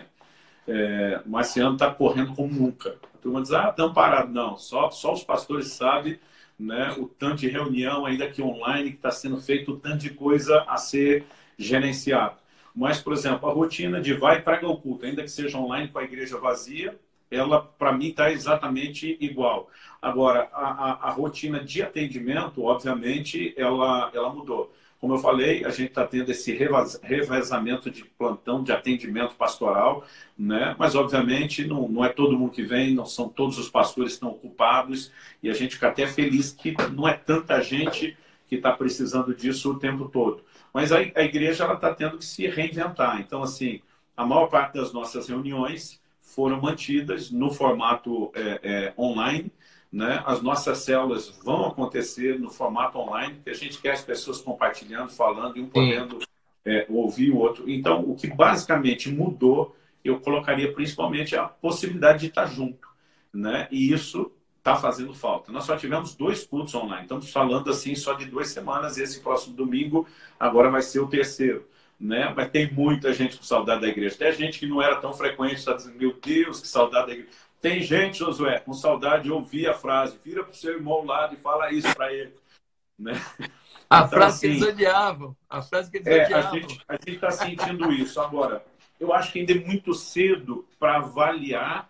O Marciano está correndo como nunca. A turma diz, estão parados. Não, só os pastores sabem, né, o tanto de reunião, ainda que online, que está sendo feito, o tanto de coisa a ser gerenciado. Mas, por exemplo, a rotina de vai e traga o culto, ainda que seja online com a igreja vazia, ela, para mim, está exatamente igual. Agora, a rotina de atendimento, obviamente, ela mudou. Como eu falei, a gente está tendo esse revezamento de plantão, de atendimento pastoral, né? Mas, obviamente, não é todo mundo que vem, não são todos os pastores que estão ocupados, e a gente fica até feliz que não é tanta gente que está precisando disso o tempo todo. Mas a igreja está tendo que se reinventar. Então, assim, a maior parte das nossas reuniões foram mantidas no formato online, né? As nossas células vão acontecer no formato online, porque a gente quer as pessoas compartilhando, falando, e um podendo ouvir o outro. Então, o que basicamente mudou, eu colocaria principalmente a possibilidade de estar junto, né? E isso está fazendo falta. Nós só tivemos 2 cultos online. Estamos falando assim só de 2 semanas. Esse próximo domingo agora vai ser o 3º. Né? Mas tem muita gente com saudade da igreja. Tem gente que não era tão frequente, está dizendo, meu Deus, que saudade da igreja. Tem gente, Josué, com saudade de ouvir a frase, vira para o seu irmão ao lado e fala isso para ele. Né? A frase que eles odiavam. A frase que eles odiavam. A gente está sentindo isso. Agora, eu acho que ainda é muito cedo para avaliar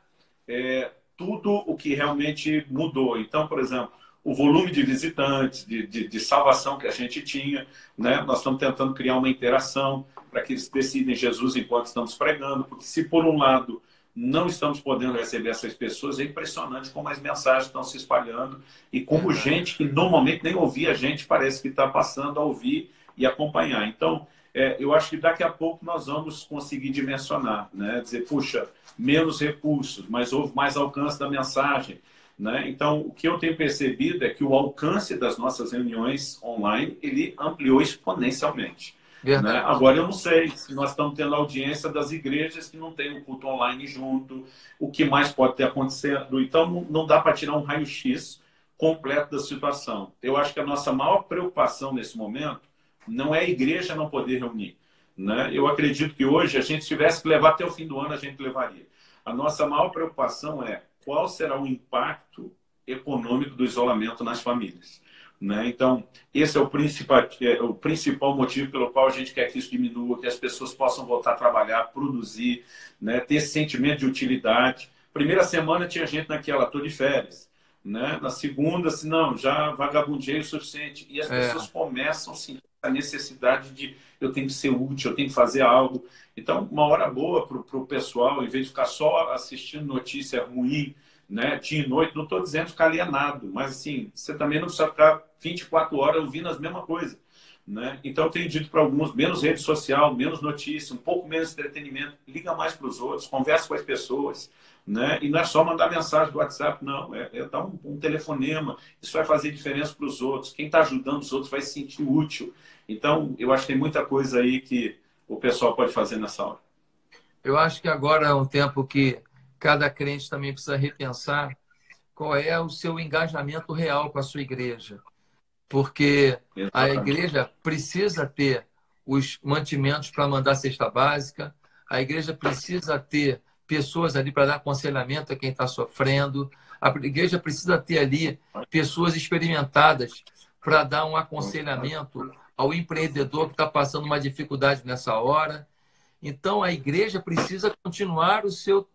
tudo o que realmente mudou. Então, por exemplo, o volume de visitantes, de salvação que a gente tinha, né? Nós estamos tentando criar uma interação para que eles decidem Jesus enquanto estamos pregando, porque se por um lado não estamos podendo receber essas pessoas, é impressionante como as mensagens estão se espalhando e como gente que normalmente nem ouvia a gente parece que está passando a ouvir e acompanhar. Então, eu acho que daqui a pouco nós vamos conseguir dimensionar, né? Dizer, puxa, menos recursos, mas houve mais alcance da mensagem, né? Então, o que eu tenho percebido é que o alcance das nossas reuniões online, ele ampliou exponencialmente. Né? Agora, eu não sei se nós estamos tendo audiência das igrejas que não têm o culto online junto, o que mais pode ter acontecido. Então, não dá para tirar um raio-x completo da situação. Eu acho que a nossa maior preocupação nesse momento não é a igreja não poder reunir. Né? Eu acredito que hoje, a gente tivesse que levar até o fim do ano, a gente levaria. A nossa maior preocupação é qual será o impacto econômico do isolamento nas famílias. Né? Então, esse é o principal motivo pelo qual a gente quer que isso diminua, que as pessoas possam voltar a trabalhar, produzir, né? Ter esse sentimento de utilidade. Primeira semana tinha gente naquela, estou de férias. Né? Na segunda, assim, não, já vagabundei o suficiente. E as pessoas começam a sentir a necessidade de eu tenho que ser útil, eu tenho que fazer algo. Então, uma hora boa para o pessoal, em vez de ficar só assistindo notícia ruim, né, dia e noite, não estou dizendo ficar alienado, mas assim, você também não precisa ficar 24 horas ouvindo as mesmas coisas. Né? Então, eu tenho dito para alguns, menos rede social, menos notícia, um pouco menos entretenimento, liga mais para os outros, conversa com as pessoas. Né? E não é só mandar mensagem do WhatsApp, não, é dar um telefonema, isso vai fazer diferença para os outros. Quem está ajudando os outros vai se sentir útil. Então, eu acho que tem muita coisa aí que o pessoal pode fazer nessa hora. Eu acho que agora é um tempo que cada crente também precisa repensar qual é o seu engajamento real com a sua igreja. Porque a igreja precisa ter os mantimentos para mandar cesta básica, a igreja precisa ter pessoas ali para dar aconselhamento a quem está sofrendo, a igreja precisa ter ali pessoas experimentadas para dar um aconselhamento ao empreendedor que está passando uma dificuldade nessa hora. Então, a igreja precisa continuar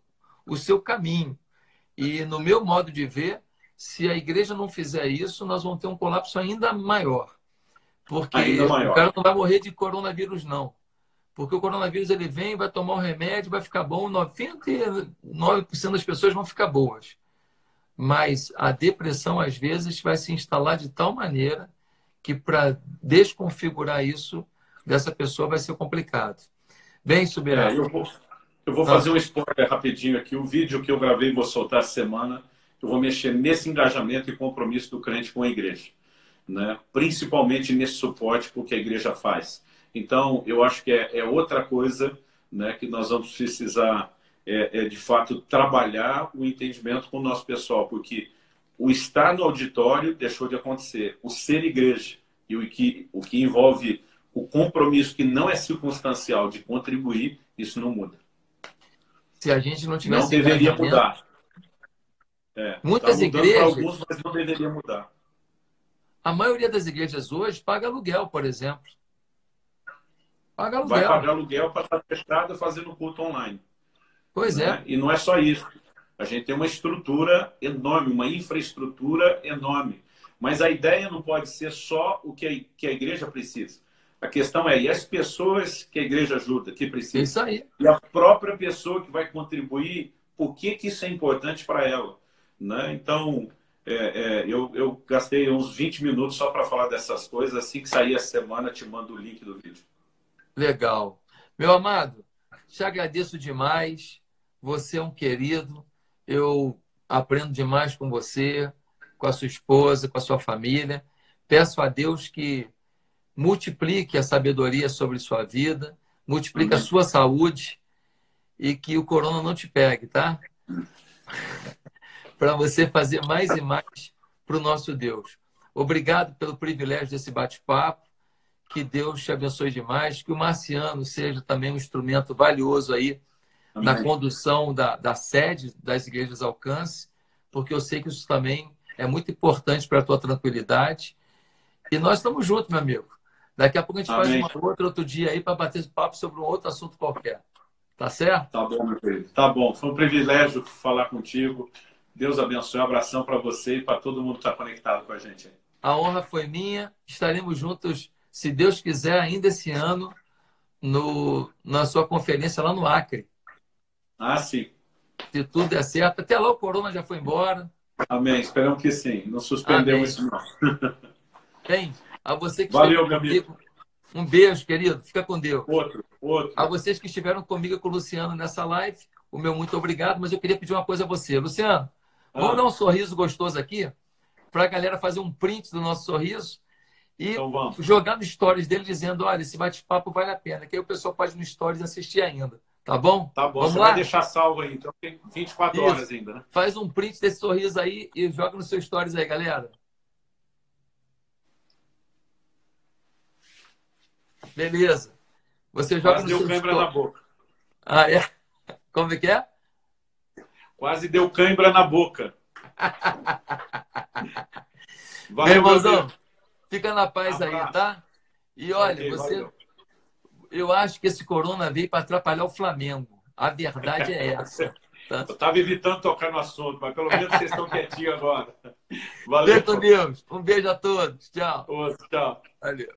o seu caminho. E, no meu modo de ver, se a igreja não fizer isso, nós vamos ter um colapso ainda maior. Porque o cara não vai morrer de coronavírus, não. Porque o coronavírus ele vem, vai tomar um remédio, vai ficar bom, 99% das pessoas vão ficar boas. Mas a depressão, às vezes, vai se instalar de tal maneira que, para desconfigurar isso, dessa pessoa vai ser complicado. Bem, Subirá. Eu vou fazer um spoiler rapidinho aqui. O vídeo que eu gravei e vou soltar essa semana, eu vou mexer nesse engajamento e compromisso do crente com a igreja, né? Principalmente nesse suporte que a igreja faz. Então, eu acho que é outra coisa, né, que nós vamos precisar, de fato, trabalhar o entendimento com o nosso pessoal, porque o estar no auditório deixou de acontecer. O ser igreja e o que envolve o compromisso que não é circunstancial de contribuir, isso não muda. Se a gente não tivesse não deveria mudar. Muitas tá mudando para igrejas, alguns, mas não deveria mudar. a maioria das igrejas hoje paga aluguel, por exemplo. Paga aluguel. Vai pagar aluguel para estar fechado fazendo culto online. Pois né? é. E não é só isso. A gente tem uma estrutura enorme, uma infraestrutura enorme. Mas a ideia não pode ser só o que a igreja precisa. A questão é, e as pessoas que a igreja ajuda, que precisam? Isso aí. E a própria pessoa que vai contribuir, por que isso é importante para ela? Né? Então, eu gastei uns 20 minutos só para falar dessas coisas. Assim que sair a semana, te mando o link do vídeo. Legal. Meu amado, te agradeço demais. Você é um querido. Eu aprendo demais com você, com a sua esposa, com a sua família. Peço a Deus que multiplique a sabedoria sobre sua vida, multiplique Amém. a sua saúde e que o corona não te pegue, tá? Para você fazer mais e mais para o nosso Deus. Obrigado pelo privilégio desse bate-papo. Que Deus te abençoe demais. Que o Marciano seja também um instrumento valioso aí Amém. na condução da sede das igrejas Alcance, porque eu sei que isso também é muito importante para a tua tranquilidade. E nós estamos juntos, meu amigo. Daqui a pouco a gente Amém. faz outro dia aí para bater papo sobre um outro assunto qualquer. Tá certo? Tá bom, meu querido. Tá bom. Foi um privilégio falar contigo. Deus abençoe. Um abração para você e para todo mundo que está conectado com a gente aí. A honra foi minha. Estaremos juntos, se Deus quiser, ainda esse ano, na sua conferência lá no Acre. Ah, sim. Se tudo der certo. Até lá o corona já foi embora. Amém. Esperamos que sim. Não suspendemos isso, não. Bem, a você que Valeu, esteve meu amigo. comigo, um beijo, querido. Fica com Deus. Outro. A vocês que estiveram comigo e com o Luciano nessa live, o meu muito obrigado, mas eu queria pedir uma coisa a você. Luciano, vamos dar um sorriso gostoso aqui para a galera fazer um print do nosso sorriso e então jogar no stories dele dizendo, olha, esse bate-papo vale a pena, que aí o pessoal pode no stories assistir ainda. Tá bom? Tá bom. Vamos Você lá? vai deixar salvo aí, então tem 24 Isso. horas ainda, né? Faz um print desse sorriso aí e joga no seu stories aí, galera. Beleza. Você joga Quase no deu seu cãibra stories. na boca. Ah, é? Como é que é? Quase deu cãibra na boca. Meu Valeu, irmãozão, Deus. fica na paz aí, tá? E olha, Ok, valeu. eu acho que esse corona veio para atrapalhar o Flamengo. A verdade é essa. Tá? Eu estava evitando tocar no assunto, mas pelo menos vocês estão quietinhos agora. Valeu. Fique com Deus. Um beijo a todos. Tchau. Outro, tchau. Valeu.